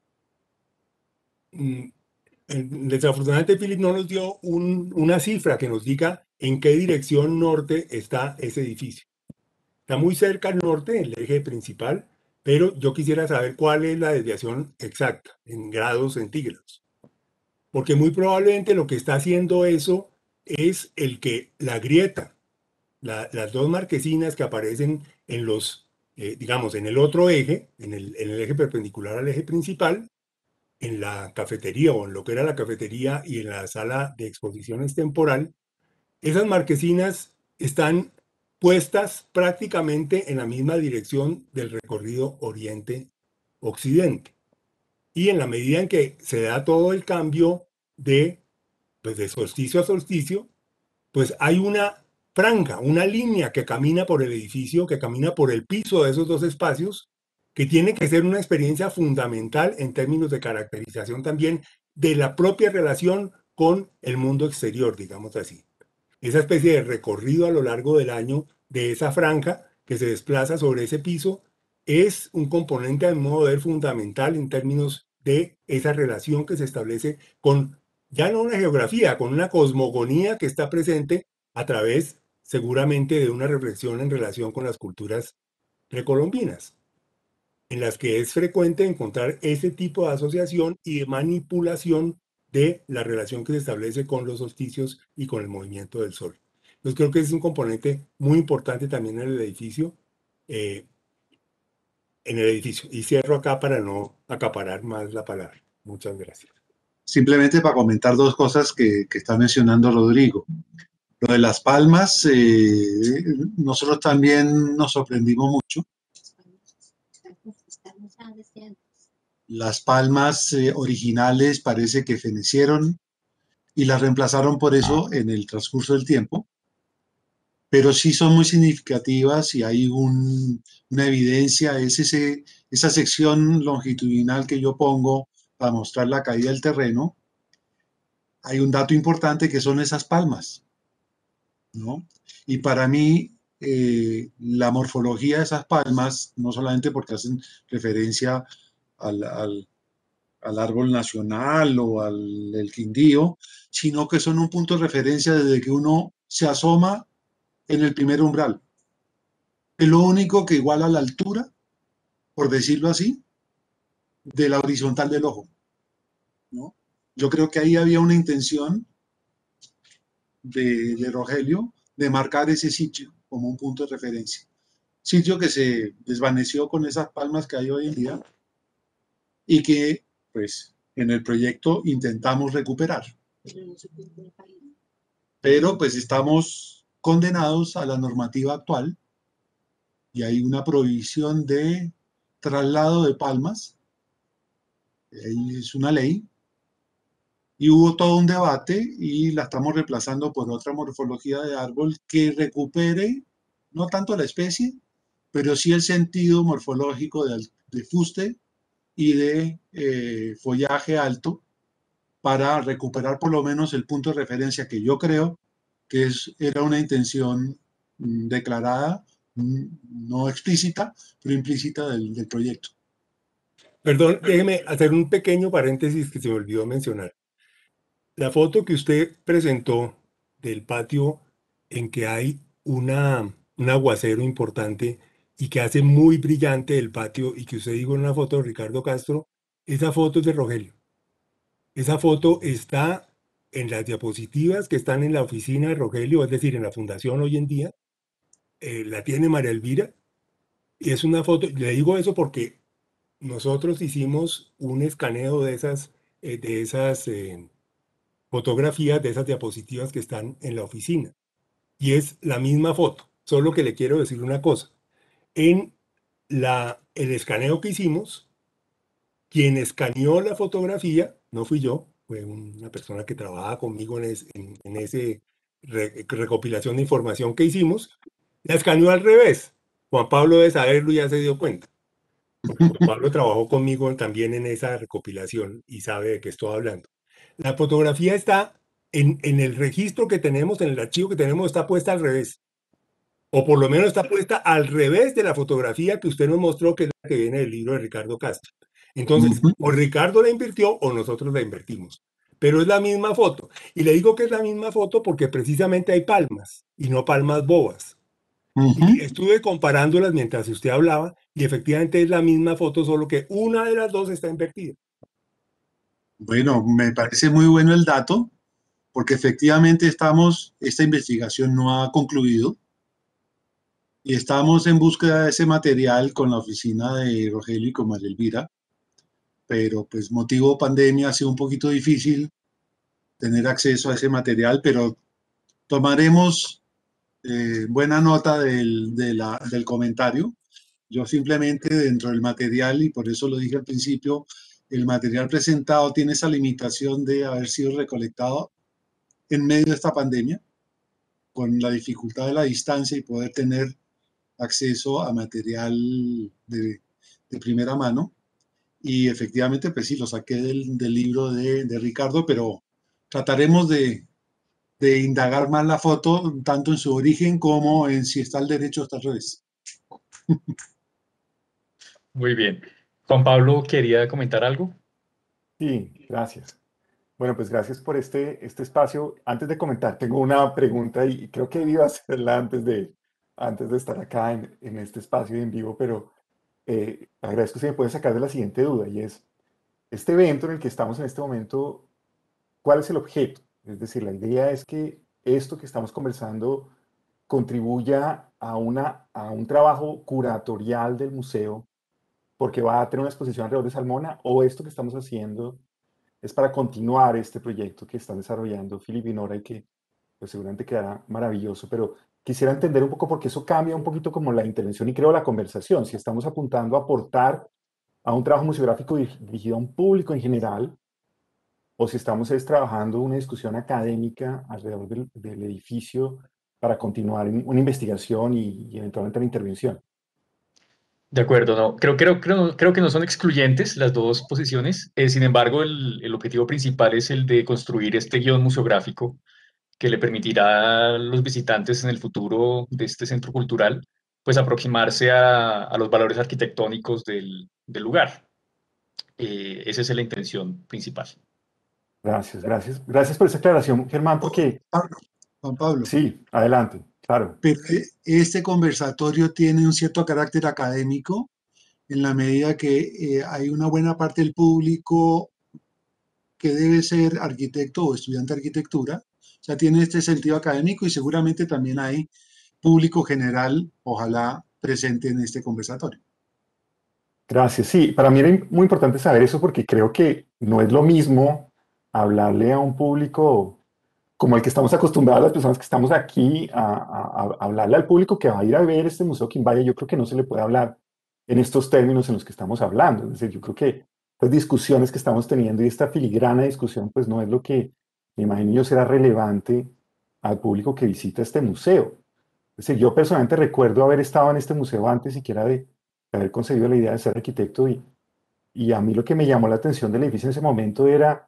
S5: Desafortunadamente, Philip no nos dio una cifra que nos diga en qué dirección norte está ese edificio. Está muy cerca al norte, el eje principal, pero yo quisiera saber cuál es la desviación exacta en grados centígrados. Porque muy probablemente lo que está haciendo eso es el que la grieta, las 2 marquesinas que aparecen en los, digamos, en el otro eje, en el eje perpendicular al eje principal, en la cafetería o en lo que era la cafetería y en la sala de exposiciones temporal, esas marquesinas están puestas prácticamente en la misma dirección del recorrido oriente-occidente. Y en la medida en que se da todo el cambio pues de solsticio a solsticio, pues hay una franja, una línea que camina por el edificio, que camina por el piso de esos 2 espacios, que tiene que ser una experiencia fundamental en términos de caracterización también de la propia relación con el mundo exterior, digamos así. Esa especie de recorrido a lo largo del año de esa franja que se desplaza sobre ese piso es un componente, a mi modo de ver, fundamental en términos de esa relación que se establece con ya no una geografía, con una cosmogonía que está presente a través seguramente de una reflexión en relación con las culturas precolombinas, en las que es frecuente encontrar ese tipo de asociación y de manipulación de la relación que se establece con los solsticios y con el movimiento del sol. Entonces creo que es un componente muy importante también en el edificio. Y cierro acá para no acaparar más la palabra. Muchas gracias.
S2: Simplemente para comentar 2 cosas que está mencionando Rodrigo. Lo de Las Palmas, nosotros también nos sorprendimos mucho. Las palmas originales parece que fenecieron y las reemplazaron por eso en el transcurso del tiempo, pero sí son muy significativas y hay una evidencia, es esa sección longitudinal que yo pongo para mostrar la caída del terreno. Hay un dato importante que son esas palmas, ¿no? Y para mí, la morfología de esas palmas, no solamente porque hacen referencia al al árbol nacional o al el Quindío, sino que son un punto de referencia desde que uno se asoma en el primer umbral. Es lo único que iguala la altura, por decirlo así, de la horizontal del ojo, ¿no? Yo creo que ahí había una intención de Rogelio de marcar ese sitio como un punto de referencia. Sitio que se desvaneció con esas palmas que hay hoy en día y que, pues, en el proyecto intentamos recuperar. Pero, pues, estamos condenados a la normativa actual y hay una prohibición de traslado de palmas. Ahí es una ley. Y hubo todo un debate y la estamos reemplazando por otra morfología de árbol que recupere no tanto la especie, pero sí el sentido morfológico de fuste y de follaje alto para recuperar por lo menos el punto de referencia que yo creo que era una intención declarada, no explícita, pero implícita del proyecto.
S5: Perdón, déjeme hacer un pequeño paréntesis que se me olvidó mencionar. La foto que usted presentó del patio en que hay un aguacero importante y que hace muy brillante el patio y que usted dijo en una foto de Ricardo Castro, esa foto es de Rogelio. Esa foto está en las diapositivas que están en la oficina de Rogelio, es decir, en la fundación hoy en día. La tiene María Elvira y es una foto, le digo eso porque nosotros hicimos un escaneo de esas fotografías, de esas diapositivas que están en la oficina. Y es la misma foto, solo que le quiero decir una cosa. En el escaneo que hicimos, quien escaneó la fotografía, no fui yo, fue una persona que trabajaba conmigo en ese recopilación de información que hicimos, la escaneó al revés. Juan Pablo debe saberlo y ya se dio cuenta. Porque Juan Pablo trabajó conmigo también en esa recopilación y sabe de qué estoy hablando. La fotografía está en el registro que tenemos, en el archivo que tenemos, está puesta al revés. O por lo menos está puesta al revés de la fotografía que usted nos mostró, que es la que viene del libro de Ricardo Castro. Entonces, o Ricardo la invirtió o nosotros la invertimos. Pero es la misma foto. Y le digo que es la misma foto porque precisamente hay palmas y no palmas bobas. Y estuve comparándolas mientras usted hablaba y efectivamente es la misma foto, solo que una de las dos está invertida.
S2: Bueno, me parece muy bueno el dato, porque efectivamente esta investigación no ha concluido y estamos en búsqueda de ese material con la oficina de Rogelio y con María Elvira, pero pues motivo pandemia ha sido un poquito difícil tener acceso a ese material, pero tomaremos buena nota del comentario. Yo simplemente dentro del material, y por eso lo dije al principio, el material presentado tiene esa limitación de haber sido recolectado en medio de esta pandemia, con la dificultad de la distancia y poder tener acceso a material de primera mano. Y efectivamente, pues sí, lo saqué del libro de Ricardo, pero trataremos de indagar más la foto, tanto en su origen como en si está al derecho o está al revés.
S1: Muy bien. Juan Pablo quería comentar algo.
S6: Sí, gracias. Bueno, pues gracias por este espacio. Antes de comentar, tengo una pregunta y creo que iba a hacerla antes de estar acá en este espacio en vivo, pero agradezco si me puede sacar de la siguiente duda y es, este evento en el que estamos en este momento, ¿cuál es el objeto? Es decir, la idea es que esto que estamos conversando contribuya a un trabajo curatorial del museo porque va a tener una exposición alrededor de Salmona, o esto que estamos haciendo es para continuar este proyecto que están desarrollando Philip y Nora y que pues, seguramente quedará maravilloso, pero quisiera entender un poco porque eso cambia un poquito como la intervención y creo la conversación, si estamos apuntando a aportar a un trabajo museográfico dirigido a un público en general, o si estamos trabajando una discusión académica alrededor del edificio para continuar una investigación y eventualmente la intervención.
S1: De acuerdo, no. Creo que no son excluyentes las dos posiciones. Sin embargo, el objetivo principal es el de construir este guión museográfico que le permitirá a los visitantes en el futuro de este centro cultural, pues aproximarse a los valores arquitectónicos del lugar. Esa es la intención principal.
S6: Gracias, gracias. Gracias por esa aclaración, Germán, porque
S2: Juan Pablo,
S6: sí, adelante, claro.
S2: pero este conversatorio tiene un cierto carácter académico en la medida que hay una buena parte del público que debe ser arquitecto o estudiante de arquitectura. O sea, tiene este sentido académico y seguramente también hay público general, ojalá presente en este conversatorio.
S6: Gracias. Sí, para mí era muy importante saber eso porque creo que no es lo mismo hablarle a un público como el que estamos acostumbrados, las personas que estamos aquí, a hablarle al público que va a ir a ver este Museo Quimbaya. Yo creo que no se le puede hablar en estos términos en los que estamos hablando. Es decir, yo creo que las discusiones que estamos teniendo y esta filigrana discusión, pues no es lo que me imagino yo será relevante al público que visita este museo. Es decir, yo personalmente recuerdo haber estado en este museo antes siquiera de haber concebido la idea de ser arquitecto y a mí lo que me llamó la atención del edificio en ese momento era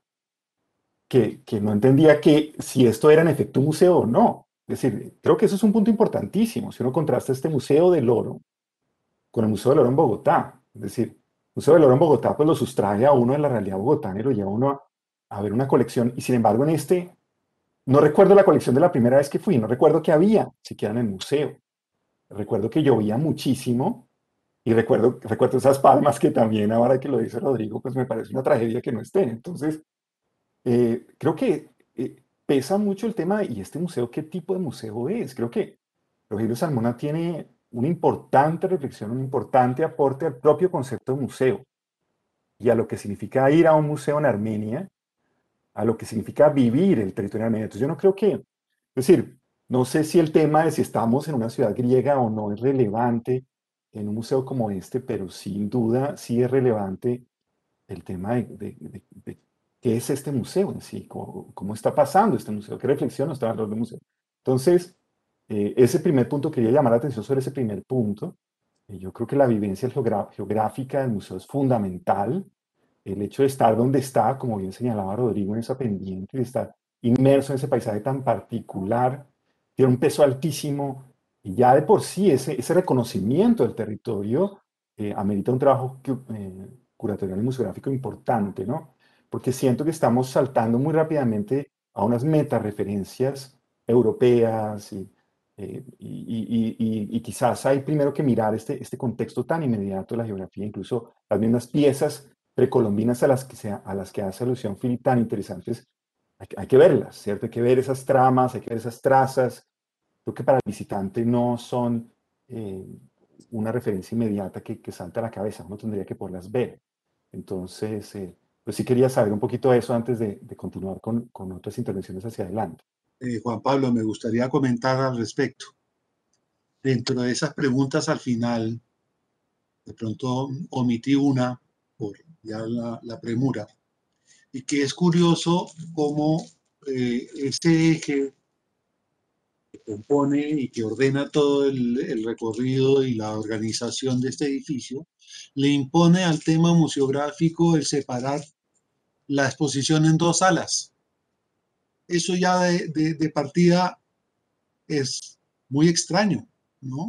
S6: que no entendía que si esto era en efecto un museo o no. Es decir, creo que eso es un punto importantísimo. Si uno contrasta este Museo del Oro con el Museo del Oro en Bogotá, es decir, el Museo del Oro en Bogotá pues lo sustrae a uno de la realidad bogotana y lo lleva a uno a ver una colección. Y sin embargo, en este, no recuerdo la colección de la primera vez que fui, no recuerdo que había siquiera en el museo. Recuerdo que llovía muchísimo y recuerdo esas palmas que también, ahora que lo dice Rodrigo, pues me parece una tragedia que no estén. Entonces, creo que pesa mucho el tema de, ¿y este museo qué tipo de museo es? Creo que Rogelio Salmona tiene una importante reflexión, un importante aporte al propio concepto de museo y a lo que significa ir a un museo en Armenia, a lo que significa vivir el territorio armenio. Entonces yo no creo que, es decir, no sé si el tema de si estamos en una ciudad griega o no es relevante en un museo como este, pero sin duda sí es relevante el tema de qué es este museo en sí, cómo está pasando este museo, qué reflexión nos está dando el museo. Entonces, ese primer punto, quería llamar la atención sobre ese primer punto. Yo creo que la vivencia geográfica del museo es fundamental. El hecho de estar donde está, como bien señalaba Rodrigo, en esa pendiente, de estar inmerso en ese paisaje tan particular, tiene un peso altísimo y ya de por sí ese reconocimiento del territorio amerita un trabajo curatorial y museográfico importante, ¿no? Porque siento que estamos saltando muy rápidamente a unas metareferencias europeas y quizás hay primero que mirar este contexto tan inmediato de la geografía, incluso las mismas piezas precolombinas a las que hace alusión Philip tan interesantes, hay que verlas, ¿cierto? Hay que ver esas tramas, hay que ver esas trazas. Creo que para el visitante no son eh, una referencia inmediata que salta a la cabeza, uno tendría que poderlas ver. Entonces, pues sí quería saber un poquito de eso antes de continuar con otras intervenciones hacia adelante.
S2: Juan Pablo, me gustaría comentar al respecto. Dentro de esas preguntas al final, de pronto omití una por ya la premura, y que es curioso cómo este eje que compone y que ordena todo el recorrido y la organización de este edificio, le impone al tema museográfico el separar la exposición en dos salas. Eso ya de partida es muy extraño, ¿no?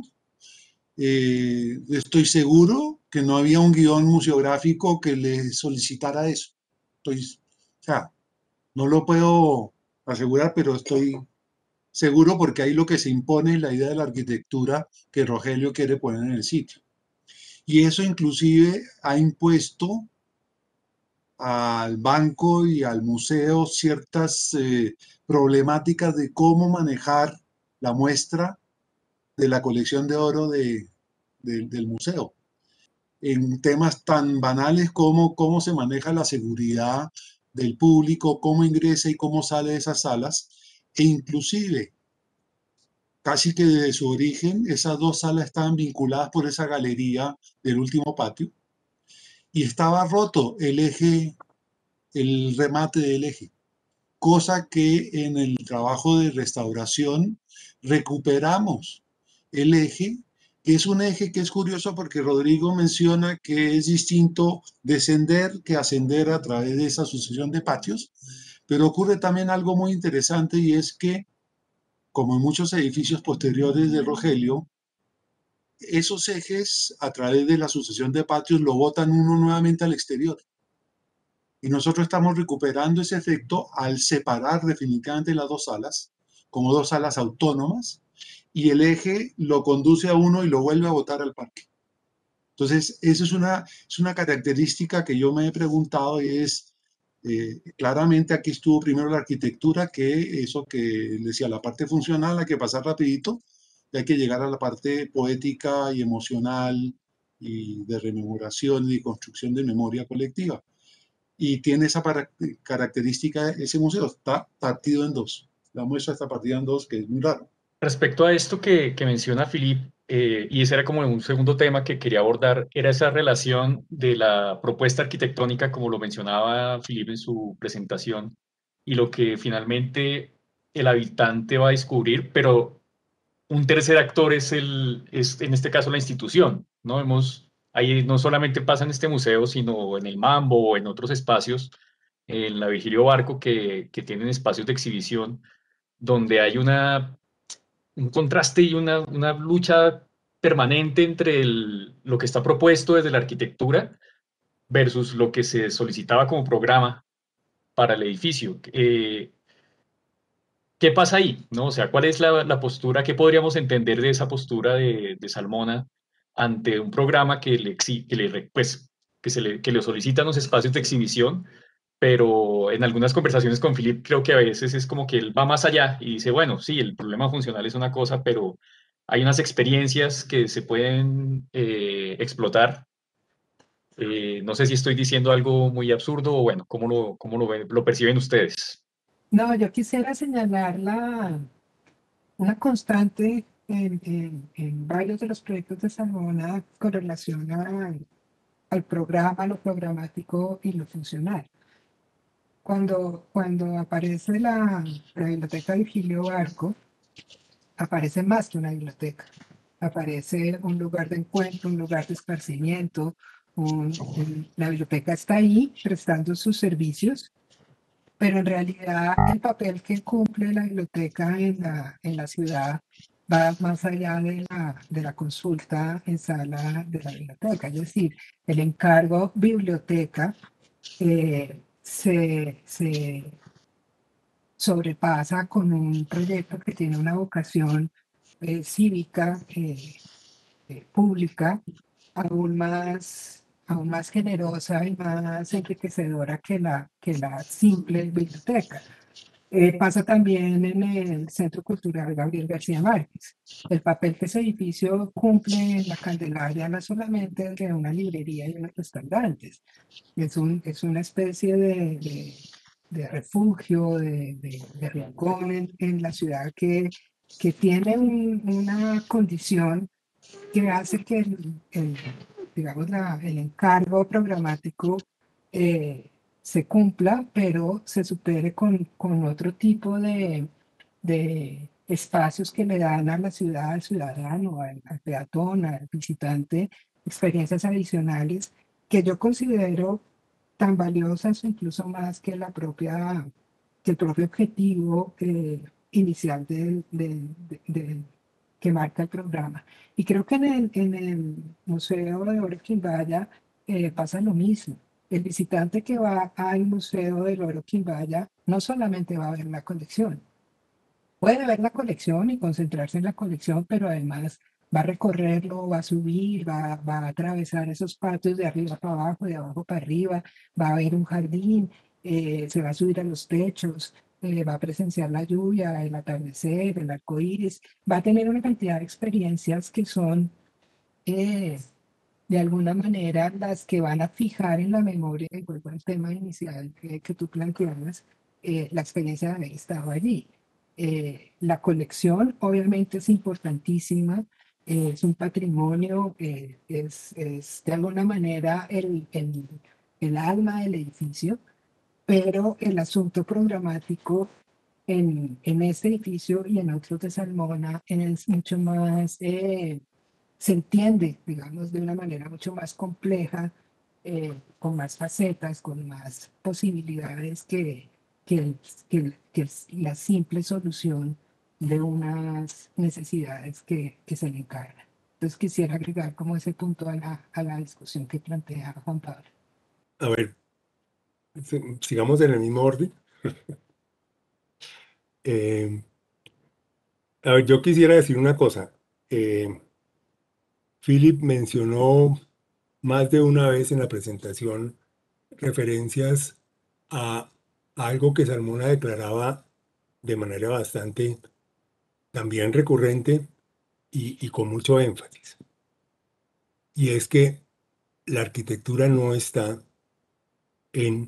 S2: Estoy seguro que no había un guión museográfico que le solicitara eso. O sea, no lo puedo asegurar, pero estoy seguro porque ahí lo que se impone es la idea de la arquitectura que Rogelio quiere poner en el sitio. Y eso inclusive ha impuesto al banco y al museo ciertas problemáticas de cómo manejar la muestra de la colección de oro del museo, en temas tan banales como cómo se maneja la seguridad del público, cómo ingresa y cómo sale de esas salas, e inclusive casi que desde su origen esas dos salas estaban vinculadas por esa galería del último patio y estaba roto el eje, el remate del eje, cosa que en el trabajo de restauración recuperamos el eje, que es un eje que es curioso porque Rodrigo menciona que es distinto descender que ascender a través de esa sucesión de patios, pero ocurre también algo muy interesante y es que, como en muchos edificios posteriores de Rogelio, esos ejes a través de la sucesión de patios lo botan uno nuevamente al exterior. Y nosotros estamos recuperando ese efecto al separar definitivamente las dos salas, como dos salas autónomas, y el eje lo conduce a uno y lo vuelve a botar al parque. Entonces, eso es una característica que yo me he preguntado y es, claramente aquí estuvo primero la arquitectura, que eso que decía, la parte funcional hay que pasar rapidito, y hay que llegar a la parte poética y emocional y de rememoración y construcción de memoria colectiva. Y tiene esa característica, ese museo está partido en dos. La muestra está partida en dos, que es muy raro.
S1: Respecto a esto que menciona Philip, y ese era como un segundo tema que quería abordar, era esa relación de la propuesta arquitectónica, como lo mencionaba Philip en su presentación, y lo que finalmente el habitante va a descubrir, pero un tercer actor es en este caso la institución, ¿no? Ahí no solamente pasa en este museo, sino en el Mambo o en otros espacios, en la Virgilio Barco, que tienen espacios de exhibición, donde hay un contraste y una lucha permanente entre lo que está propuesto desde la arquitectura versus lo que se solicitaba como programa para el edificio. ¿Qué pasa ahí? ¿No? O sea, ¿cuál es la postura? ¿Qué podríamos entender de esa postura de Salmona ante un programa que le solicitan los espacios de exhibición? Pero en algunas conversaciones con Philip creo que a veces es como que él va más allá y dice, bueno, sí, el problema funcional es una cosa, pero hay unas experiencias que se pueden explotar. No sé si estoy diciendo algo muy absurdo o bueno, lo perciben ustedes?
S3: No, yo quisiera señalar una constante en varios de los proyectos de Salmona con relación al programa, lo programático y lo funcional. Cuando aparece la biblioteca Virgilio Barco, aparece más que una biblioteca. Aparece un lugar de encuentro, un lugar de esparcimiento. La biblioteca está ahí prestando sus servicios, pero en realidad el papel que cumple la biblioteca en la ciudad va más allá de la consulta en sala de la biblioteca. Es decir, el encargo biblioteca se sobrepasa con un proyecto que tiene una vocación cívica, pública, aún más generosa y más enriquecedora que la simple biblioteca. Pasa también en el Centro Cultural Gabriel García Márquez. El papel que ese edificio cumple en la Candelaria no solamente es de una librería y unos restaurantes, es una especie de refugio, de rincón en la ciudad que tiene una condición que hace que digamos, el encargo programático se cumpla, pero se supere con otro tipo de espacios que le dan a la ciudad, al ciudadano, al peatón, al visitante, experiencias adicionales que yo considero tan valiosas o incluso más que que el propio objetivo inicial que marca el programa. Y creo que en el Museo de Oro Quimbaya pasa lo mismo. El visitante que va al Museo del Oro Quimbaya no solamente va a ver la colección, puede ver la colección y concentrarse en la colección, pero además va a recorrerlo, va a subir, va a atravesar esos patios de arriba para abajo, de abajo para arriba, va a ver un jardín, se va a subir a los techos, va a presenciar la lluvia, el atardecer, el arco iris, va a tener una cantidad de experiencias que son eh, de alguna manera las que van a fijar en la memoria, y vuelvo al tema inicial que tú planteabas, la experiencia de haber estado allí. La colección obviamente es importantísima, es un patrimonio, es de alguna manera el alma del edificio, pero el asunto programático en este edificio y en otros de Salmona es mucho más, se entiende, digamos, de una manera mucho más compleja, con más facetas, con más posibilidades que, que la simple solución de unas necesidades que se le encargan. Entonces quisiera agregar como ese punto a la discusión que plantea Juan Pablo.
S5: A ver, sigamos en el mismo orden. A ver, yo quisiera decir una cosa. Philip mencionó más de una vez en la presentación referencias a algo que Salmona declaraba de manera bastante también recurrente y con mucho énfasis. Y es que la arquitectura no está en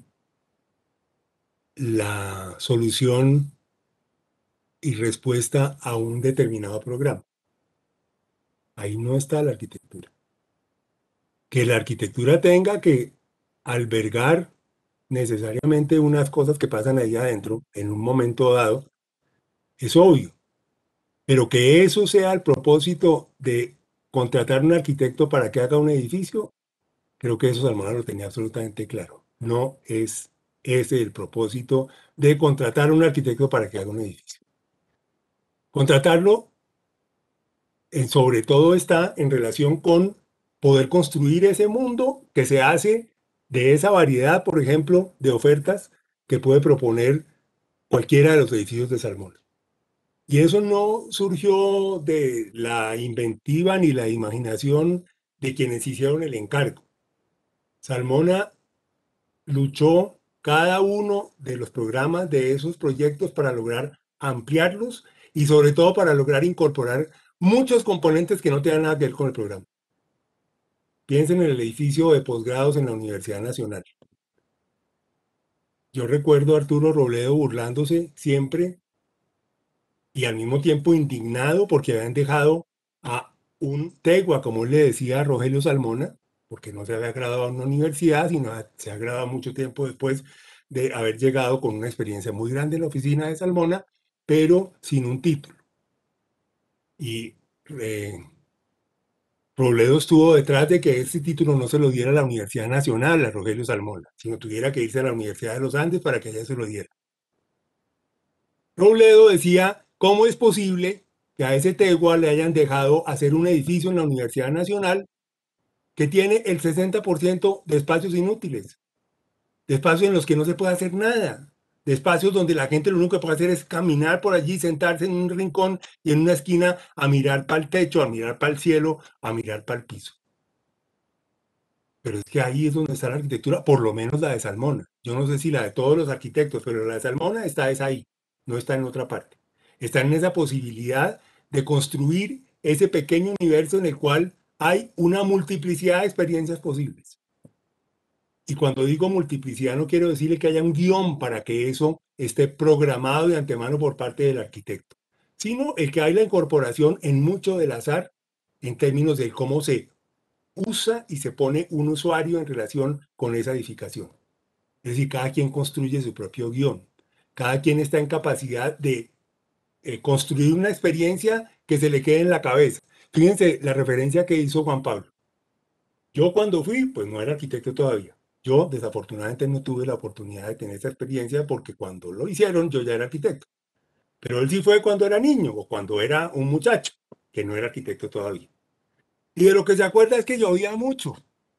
S5: la solución y respuesta a un determinado programa. Ahí no está la arquitectura. Que la arquitectura tenga que albergar necesariamente unas cosas que pasan ahí adentro en un momento dado, es obvio. Pero que eso sea el propósito de contratar un arquitecto para que haga un edificio, creo que eso Salmona lo tenía absolutamente claro. No es ese el propósito de contratar un arquitecto para que haga un edificio. Contratarlo, sobre todo, está en relación con poder construir ese mundo que se hace de esa variedad, por ejemplo, de ofertas que puede proponer cualquiera de los edificios de Salmona. Y eso no surgió de la inventiva ni la imaginación de quienes hicieron el encargo. Salmona luchó cada uno de los programas de esos proyectos para lograr ampliarlos y sobre todo para lograr incorporar muchos componentes que no tengan nada que ver con el programa. Piensen en el edificio de posgrados en la Universidad Nacional. Yo recuerdo a Arturo Robledo burlándose siempre y al mismo tiempo indignado porque habían dejado a un tegua, como él le decía a Rogelio Salmona, porque no se había graduado en una universidad, sino se ha graduado mucho tiempo después de haber llegado con una experiencia muy grande en la oficina de Salmona, pero sin un título. Y Robledo estuvo detrás de que ese título no se lo diera a la Universidad Nacional, a Rogelio Salmona, sino tuviera que irse a la Universidad de los Andes para que ella se lo diera. Robledo decía, ¿cómo es posible que a ese tegua le hayan dejado hacer un edificio en la Universidad Nacional que tiene el 60% de espacios inútiles, de espacios en los que no se puede hacer nada, de espacios donde la gente lo único que puede hacer es caminar por allí, sentarse en un rincón y en una esquina a mirar para el techo, a mirar para el cielo, a mirar para el piso? Pero es que ahí es donde está la arquitectura, por lo menos la de Salmona. Yo no sé si la de todos los arquitectos, pero la de Salmona está es ahí, no está en otra parte. Está en esa posibilidad de construir ese pequeño universo en el cual hay una multiplicidad de experiencias posibles. Y cuando digo multiplicidad no quiero decirle que haya un guión para que eso esté programado de antemano por parte del arquitecto, sino el que hay la incorporación en mucho del azar en términos de cómo se usa y se pone un usuario en relación con esa edificación. Es decir, cada quien construye su propio guión. Cada quien está en capacidad de construir una experiencia que se le quede en la cabeza. Fíjense la referencia que hizo Juan Pablo. Yo cuando fui, pues no era arquitecto todavía. Yo desafortunadamente no tuve la oportunidad de tener esa experiencia porque cuando lo hicieron yo ya era arquitecto. Pero él sí fue cuando era niño o cuando era un muchacho, que no era arquitecto todavía. Y de lo que se acuerda es que llovía mucho.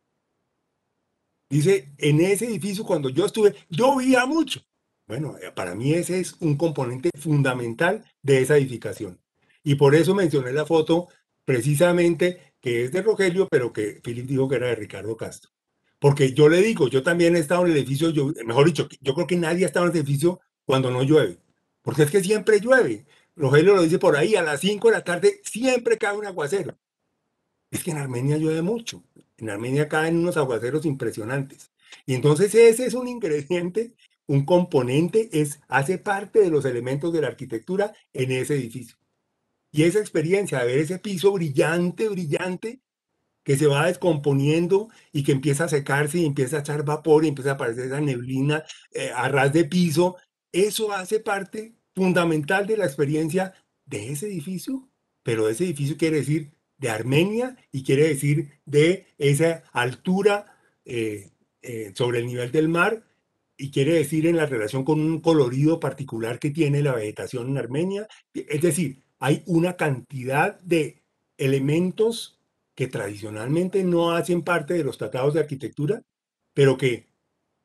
S5: Dice, en ese edificio cuando yo estuve, llovía mucho. Bueno, para mí ese es un componente fundamental de esa edificación. Y por eso mencioné la foto precisamente que es de Rogelio, pero que Philip dijo que era de Ricardo Castro. Porque yo le digo, yo también he estado en el edificio, mejor dicho, yo creo que nadie ha estado en el edificio cuando no llueve. Porque es que siempre llueve. Rogelio lo dice por ahí, a las 5 de la tarde siempre cae un aguacero. Es que en Armenia llueve mucho. En Armenia caen unos aguaceros impresionantes. Y entonces ese es un ingrediente, un componente, hace parte de los elementos de la arquitectura en ese edificio. Y esa experiencia de ver ese piso brillante, brillante, que se va descomponiendo y que empieza a secarse y empieza a echar vapor y empieza a aparecer esa neblina a ras de piso, eso hace parte fundamental de la experiencia de ese edificio. Pero ese edificio quiere decir de Armenia y quiere decir de esa altura sobre el nivel del mar y quiere decir en la relación con un colorido particular que tiene la vegetación en Armenia. Es decir, hay una cantidad de elementos que tradicionalmente no hacen parte de los tratados de arquitectura, pero que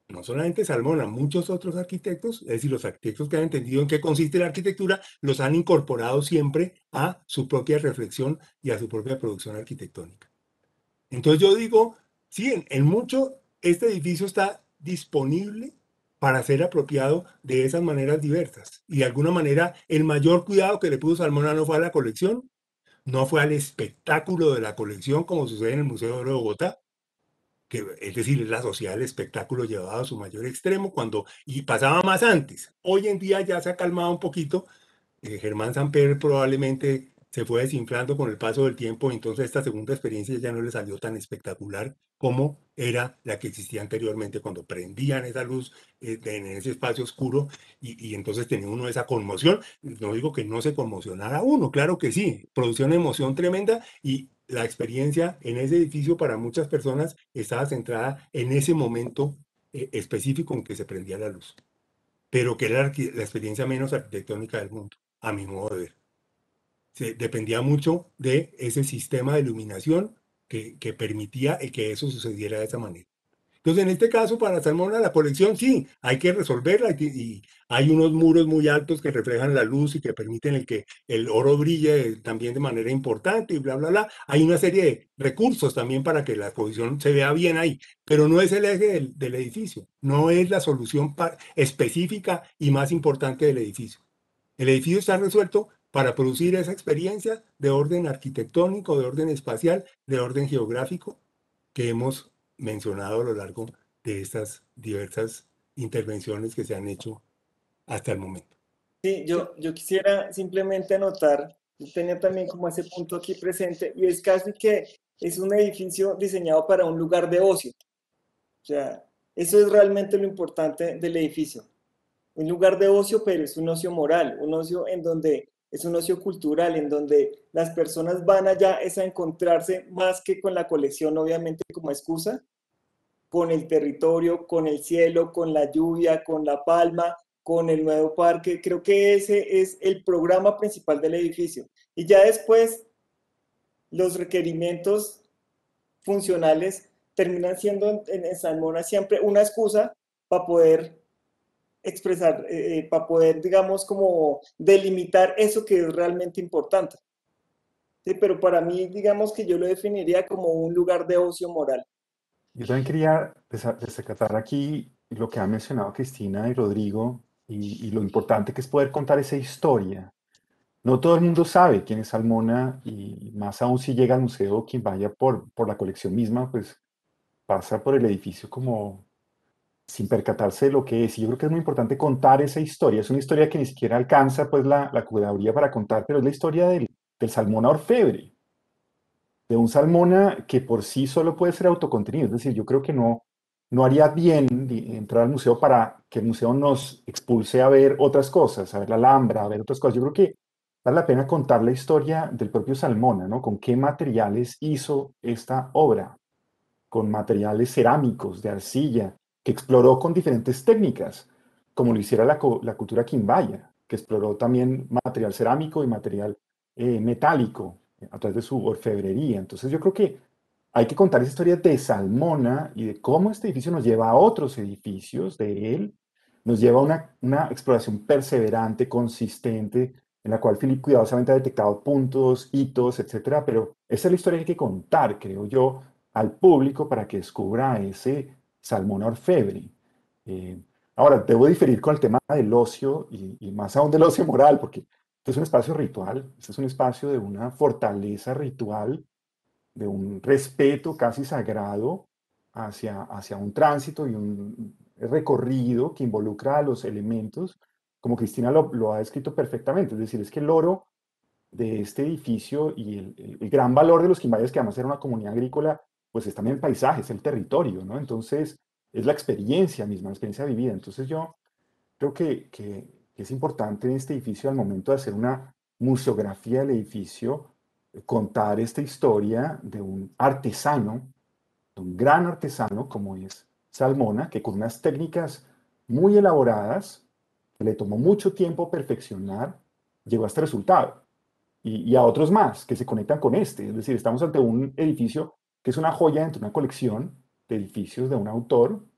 S5: no solamente Salmona, muchos otros arquitectos, es decir, los arquitectos que han entendido en qué consiste la arquitectura, los han incorporado siempre a su propia reflexión y a su propia producción arquitectónica. Entonces yo digo, sí, en mucho este edificio está disponible para ser apropiado de esas maneras diversas. Y de alguna manera el mayor cuidado que le puso Salmona no fue a la colección, no fue al espectáculo de la colección como sucede en el Museo de Oro de Bogotá, que es decir, es la sociedad del espectáculo llevado a su mayor extremo y pasaba más antes. Hoy en día ya se ha calmado un poquito. Germán Samper probablemente se fue desinflando con el paso del tiempo, entonces esta segunda experiencia ya no le salió tan espectacular como era la que existía anteriormente cuando prendían esa luz en ese espacio oscuro y entonces tenía uno esa conmoción. No digo que no se conmocionara uno, claro que sí, producía una emoción tremenda y la experiencia en ese edificio para muchas personas estaba centrada en ese momento específico en que se prendía la luz, pero que era la experiencia menos arquitectónica del mundo, a mi modo de ver. Dependía mucho de ese sistema de iluminación que permitía que eso sucediera de esa manera. Entonces, en este caso, para Salmona, la colección sí, hay que resolverla y hay unos muros muy altos que reflejan la luz y que permiten que el oro brille también de manera importante y bla, bla, bla. Hay una serie de recursos también para que la exposición se vea bien ahí, pero no es el eje del edificio, no es la solución específica y más importante del edificio. El edificio está resuelto para producir esa experiencia de orden arquitectónico, de orden espacial, de orden geográfico que hemos mencionado a lo largo de estas diversas intervenciones que se han hecho hasta el momento.
S4: Sí, yo quisiera simplemente anotar, yo tenía también como ese punto aquí presente, y es casi que es un edificio diseñado para un lugar de ocio. O sea, eso es realmente lo importante del edificio. Un lugar de ocio, pero es un ocio moral, un ocio en donde es un ocio cultural, en donde las personas van allá es a encontrarse más que con la colección, obviamente como excusa, con el territorio, con el cielo, con la lluvia, con la palma, con el nuevo parque. Creo que ese es el programa principal del edificio. Y ya después los requerimientos funcionales terminan siendo en Salmona siempre una excusa para poder expresar, para poder, digamos, como delimitar eso que es realmente importante. Sí, pero para mí, digamos que yo lo definiría como un lugar de ocio moral.
S6: Yo también quería rescatar aquí lo que han mencionado Cristina y Rodrigo y lo importante que es poder contar esa historia. No todo el mundo sabe quién es Salmona y más aún si llega al museo, quien vaya por la colección misma, pues pasa por el edificio como sin percatarse de lo que es. Y yo creo que es muy importante contar esa historia. Es una historia que ni siquiera alcanza pues la curaduría para contar, pero es la historia del Salmona orfebre, de un Salmona que por sí solo puede ser autocontenido. Es decir, yo creo que no haría bien entrar al museo para que el museo nos expulse a ver otras cosas, a ver la Alhambra, a ver otras cosas. Yo creo que vale la pena contar la historia del propio Salmona, ¿no? Con qué materiales hizo esta obra, con materiales cerámicos, de arcilla, que exploró con diferentes técnicas, como lo hiciera la cultura quimbaya, que exploró también material cerámico y material metálico a través de su orfebrería. Entonces yo creo que hay que contar esa historia de Salmona y de cómo este edificio nos lleva a otros edificios de él, nos lleva a una exploración perseverante, consistente, en la cual Philip cuidadosamente ha detectado puntos, hitos, etcétera, pero esa es la historia que hay que contar, creo yo, al público para que descubra ese Salmona orfebre. Eh, Ahora, debo diferir con el tema del ocio y más aún del ocio moral, porque este es un espacio ritual, este es un espacio de una fortaleza ritual, de un respeto casi sagrado hacia un tránsito y un recorrido que involucra a los elementos, como Cristina lo ha descrito perfectamente. Es decir, es que el oro de este edificio y el gran valor de los quimbayas, que además era una comunidad agrícola, pues es también el paisaje, es el territorio, ¿no? Entonces, es la experiencia misma, la experiencia vivida. Entonces, yo creo que es importante en este edificio, al momento de hacer una museografía del edificio, contar esta historia de un artesano, de un gran artesano como es Salmona, que con unas técnicas muy elaboradas, que le tomó mucho tiempo perfeccionar, llegó a este resultado y a otros más que se conectan con este. Es decir, estamos ante un edificio que es una joya dentro de una colección de edificios de un autor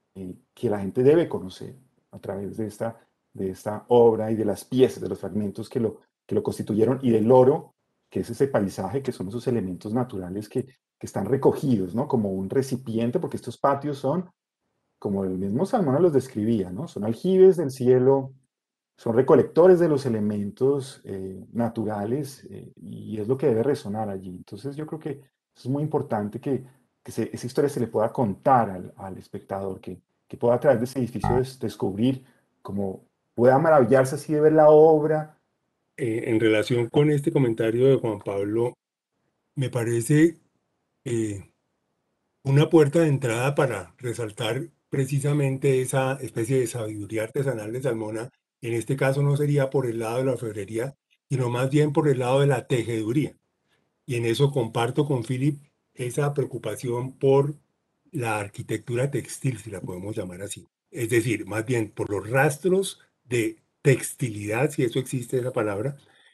S6: que la gente debe conocer a través de esta obra y de las piezas, de los fragmentos que lo constituyeron y del oro, que es ese paisaje, que son esos elementos naturales que están recogidos, ¿no? Como un recipiente, porque estos patios son, como el mismo Salmona los describía, ¿no? Son aljibes del cielo, son recolectores de los elementos naturales y es lo que debe resonar allí. Entonces yo creo que es muy importante que esa historia se le pueda contar al espectador, que pueda a través de ese edificio descubrir, como pueda maravillarse así de ver la obra.
S5: En relación con este comentario de Juan Pablo, me parece una puerta de entrada para resaltar precisamente esa especie de sabiduría artesanal de Salmona. En este caso no sería por el lado de la orfebrería, sino más bien por el lado de la tejeduría. Y en eso comparto con Philip esa preocupación por la arquitectura textil, si la podemos llamar así. Es decir, más bien por los rastros de textilidad, si eso existe esa palabra,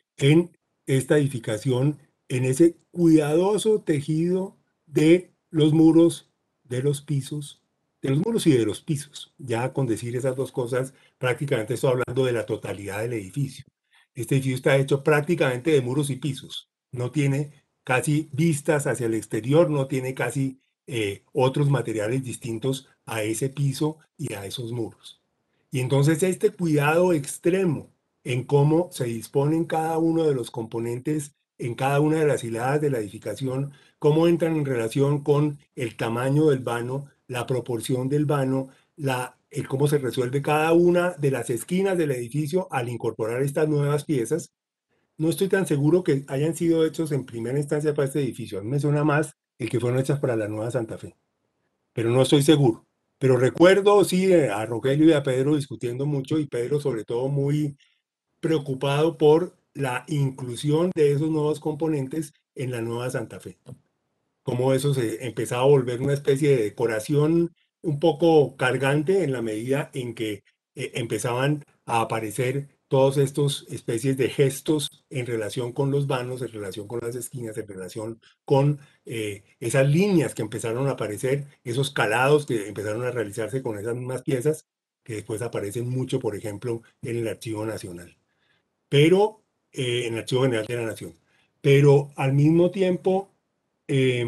S5: en esta edificación, en ese cuidadoso tejido de los muros, de los pisos, de los muros y de los pisos. Ya con decir esas dos cosas, prácticamente estoy hablando de la totalidad del edificio. Este edificio está hecho prácticamente de muros y pisos. No tiene casi vistas hacia el exterior, no tiene casi otros materiales distintos a ese piso y a esos muros. Y entonces este cuidado extremo en cómo se disponen cada uno de los componentes en cada una de las hiladas de la edificación, cómo entran en relación con el tamaño del vano, la proporción del vano, el cómo se resuelve cada una de las esquinas del edificio al incorporar estas nuevas piezas. No estoy tan seguro que hayan sido hechos en primera instancia para este edificio. A mí me suena más el que fueron hechas para la Nueva Santa Fe, pero no estoy seguro. Pero recuerdo, sí, a Rogelio y a Pedro discutiendo mucho y Pedro sobre todo muy preocupado por la inclusión de esos nuevos componentes en la Nueva Santa Fe. Cómo eso se empezaba a volver una especie de decoración un poco cargante en la medida en que empezaban a aparecer todos estos especies de gestos en relación con los vanos, en relación con las esquinas, en relación con esas líneas que empezaron a aparecer, esos calados que empezaron a realizarse con esas mismas piezas, que después aparecen mucho, por ejemplo, en el Archivo Nacional, pero en el Archivo General de la Nación. Pero al mismo tiempo, eh,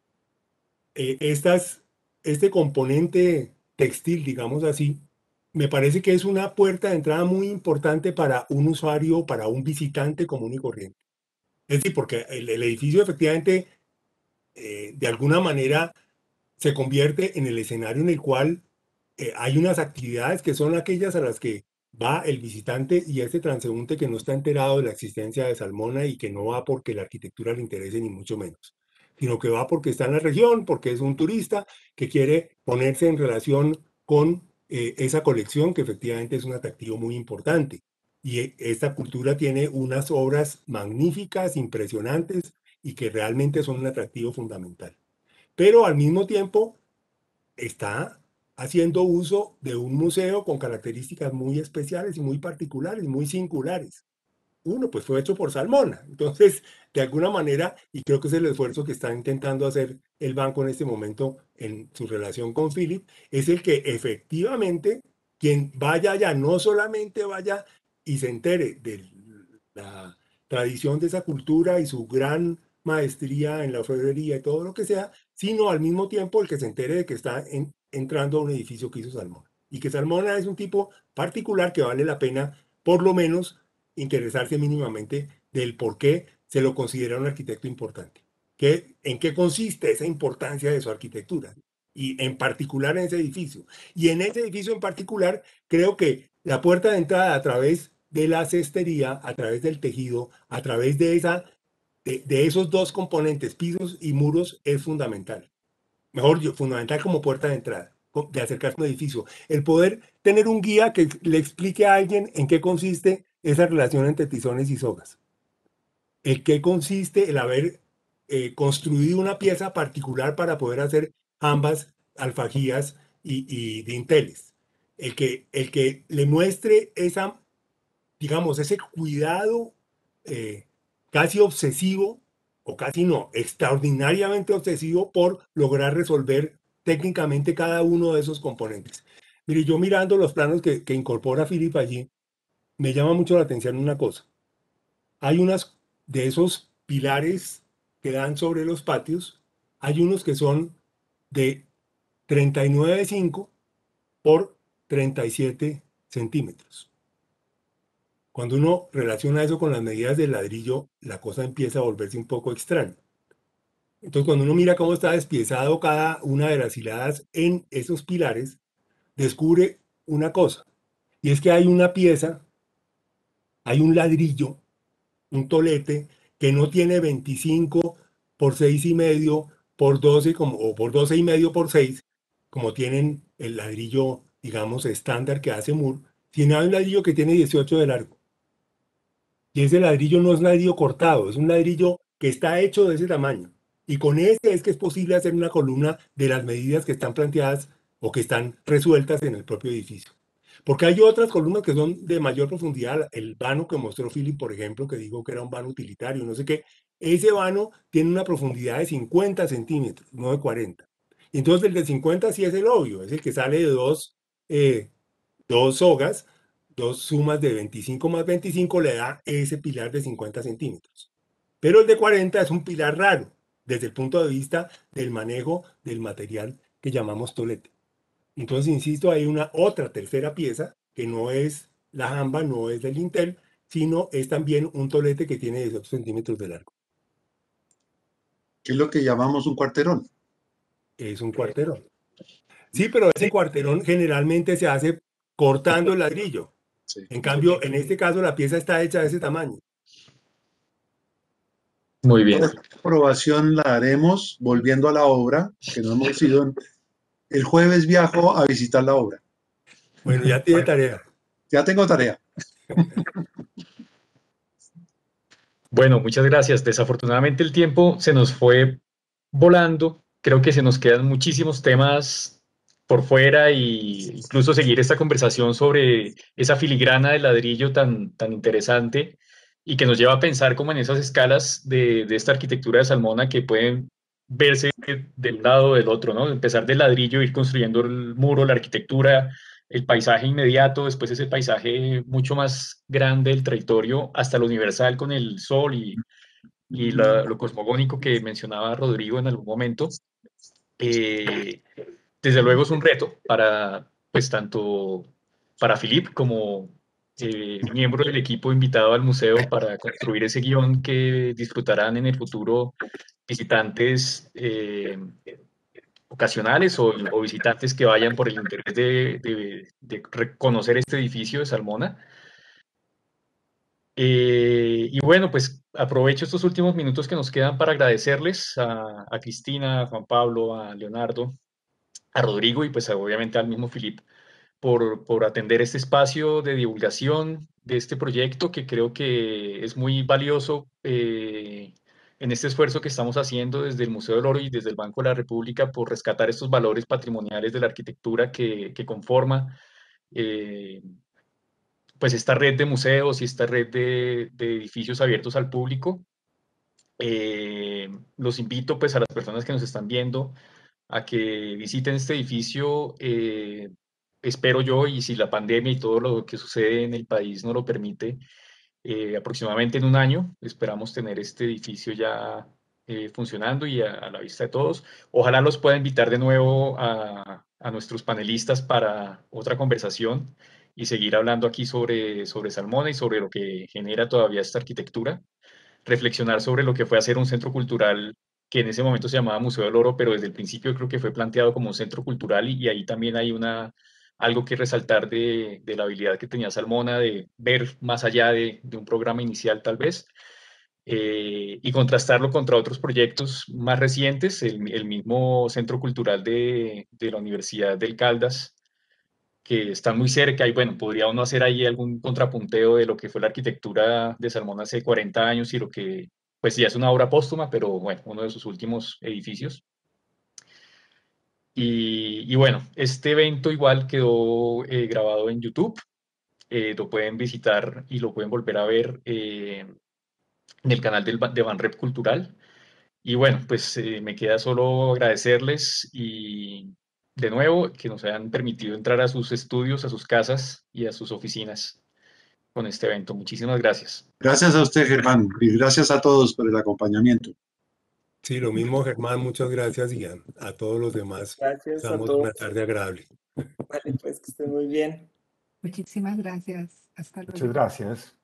S5: este componente textil, digamos así, me parece que es una puerta de entrada muy importante para un usuario, para un visitante común y corriente. Es decir, porque el edificio efectivamente, de alguna manera, se convierte en el escenario en el cual hay unas actividades que son aquellas a las que va el visitante y ese transeúnte que no está enterado de la existencia de Salmona y que no va porque la arquitectura le interese ni mucho menos, sino que va porque está en la región, porque es un turista que quiere ponerse en relación con esa colección que efectivamente es un atractivo muy importante. Y esta cultura tiene unas obras magníficas, impresionantes y que realmente son un atractivo fundamental. Pero al mismo tiempo está haciendo uso de un museo con características muy especiales y muy particulares, muy singulares. Uno, pues fue hecho por Salmona. Entonces, de alguna manera, y creo que es el esfuerzo que está intentando hacer el banco en este momento en su relación con Philip, es el que efectivamente quien vaya allá, no solamente vaya y se entere de la tradición de esa cultura y su gran maestría en la orfebrería y todo lo que sea, sino al mismo tiempo el que se entere de que está entrando a un edificio que hizo Salmona. Y que Salmona es un tipo particular que vale la pena, por lo menos, interesarse mínimamente del por qué se lo considera un arquitecto importante. ¿En qué consiste esa importancia de su arquitectura? Y en particular en ese edificio. Y en ese edificio en particular, creo que la puerta de entrada a través de la cestería, a través del tejido, a través de esos dos componentes, pisos y muros, es fundamental. Mejor dicho, fundamental como puerta de entrada, de acercarse a un edificio. El poder tener un guía que le explique a alguien en qué consiste esa relación entre tizones y sogas. En qué consiste el haber construido una pieza particular para poder hacer ambas alfajías y dinteles. El que le muestre esa, digamos, ese cuidado eh, casi obsesivo, o casi no, extraordinariamente obsesivo por lograr resolver técnicamente cada uno de esos componentes. Mire, yo mirando los planos que incorpora Philip allí, me llama mucho la atención una cosa. Hay unas de esos pilares que dan sobre los patios, hay unos que son de 39,5 por 37 centímetros. Cuando uno relaciona eso con las medidas del ladrillo, la cosa empieza a volverse un poco extraña. Entonces, cuando uno mira cómo está despiezado cada una de las hiladas en esos pilares, descubre una cosa, y es que hay una pieza, hay un ladrillo, un tolete, que no tiene 25 por 6,5 por 12, o por 12,5 por 6, como tienen el ladrillo, digamos, estándar que hace Moore, sino hay un ladrillo que tiene 18 de largo. Y ese ladrillo no es un ladrillo cortado, es un ladrillo que está hecho de ese tamaño. Y con ese es que es posible hacer una columna de las medidas que están planteadas o que están resueltas en el propio edificio. Porque hay otras columnas que son de mayor profundidad. El vano que mostró Philip, por ejemplo, que dijo que era un vano utilitario, no sé qué. Ese vano tiene una profundidad de 50 centímetros, no de 40. Entonces el de 50 sí es el obvio, es el que sale de dos sogas, dos sumas de 25 más 25 le da ese pilar de 50 centímetros. Pero el de 40 es un pilar raro desde el punto de vista del manejo del material que llamamos tolete. Entonces, insisto, hay una otra tercera pieza que no es la jamba, no es del lintel, sino es también un tolete que tiene 18 centímetros de largo.
S2: ¿Qué es lo que llamamos un cuarterón?
S5: Es un cuarterón. Sí, pero ese cuarterón generalmente se hace cortando el ladrillo.
S2: Sí.
S5: En cambio, en este caso, la pieza está hecha de ese tamaño.
S1: Muy bien.
S2: La aprobación la haremos volviendo a la obra, que no hemos ido. El jueves viajo a visitar la obra.
S5: Bueno, ya tiene tarea.
S2: Ya tengo tarea.
S1: Bueno, muchas gracias. Desafortunadamente el tiempo se nos fue volando. Creo que se nos quedan muchísimos temas por fuera y incluso seguir esta conversación sobre esa filigrana de ladrillo tan interesante y que nos lleva a pensar como en esas escalas de esta arquitectura de Salmona que pueden verse de un lado o del otro, ¿no? Empezar del ladrillo, ir construyendo el muro, la arquitectura, el paisaje inmediato, después ese paisaje mucho más grande, el trayectorio, hasta lo universal con el sol y lo cosmogónico que mencionaba Rodrigo en algún momento. Desde luego es un reto para, pues, tanto para Philip como miembro del equipo invitado al museo para construir ese guión que disfrutarán en el futuro visitantes ocasionales o visitantes que vayan por el interés de reconocer este edificio de Salmona. Y bueno, pues aprovecho estos últimos minutos que nos quedan para agradecerles a Cristina, a Juan Pablo, a Leonardo, a Rodrigo y pues obviamente al mismo Philip por atender este espacio de divulgación de este proyecto que creo que es muy valioso en este esfuerzo que estamos haciendo desde el Museo del Oro y desde el Banco de la República por rescatar estos valores patrimoniales de la arquitectura que conforma pues esta red de museos y esta red de edificios abiertos al público. Los invito pues a las personas que nos están viendo a que visiten este edificio. Espero yo, y si la pandemia y todo lo que sucede en el país no lo permite, aproximadamente en un año esperamos tener este edificio ya funcionando y a la vista de todos. Ojalá los pueda invitar de nuevo a nuestros panelistas para otra conversación y seguir hablando aquí sobre Salmona y sobre lo que genera todavía esta arquitectura. Reflexionar sobre lo que fue hacer un centro cultural que en ese momento se llamaba Museo del Oro, pero desde el principio creo que fue planteado como un centro cultural y ahí también hay algo que resaltar de la habilidad que tenía Salmona de ver más allá de un programa inicial tal vez, y contrastarlo contra otros proyectos más recientes, el mismo Centro Cultural de la Universidad del Caldas, que están muy cerca y bueno, podría uno hacer ahí algún contrapunteo de lo que fue la arquitectura de Salmón hace 40 años y lo que pues ya es una obra póstuma, pero bueno, uno de sus últimos edificios. Y bueno, este evento igual quedó grabado en YouTube, lo pueden visitar y lo pueden volver a ver en el canal de Banrep Cultural. Y bueno, pues me queda solo agradecerles y de nuevo que nos hayan permitido entrar a sus estudios, a sus casas y a sus oficinas con este evento. Muchísimas gracias.
S2: Gracias a usted, Germán, y gracias a todos por el acompañamiento.
S5: Sí, lo mismo, Germán, muchas gracias y a todos los demás.
S4: Gracias a
S5: Damos
S4: todos.
S5: una tarde agradable.
S4: Vale, pues que estén muy bien.
S3: Muchísimas gracias. Hasta luego.
S6: Muchas gracias.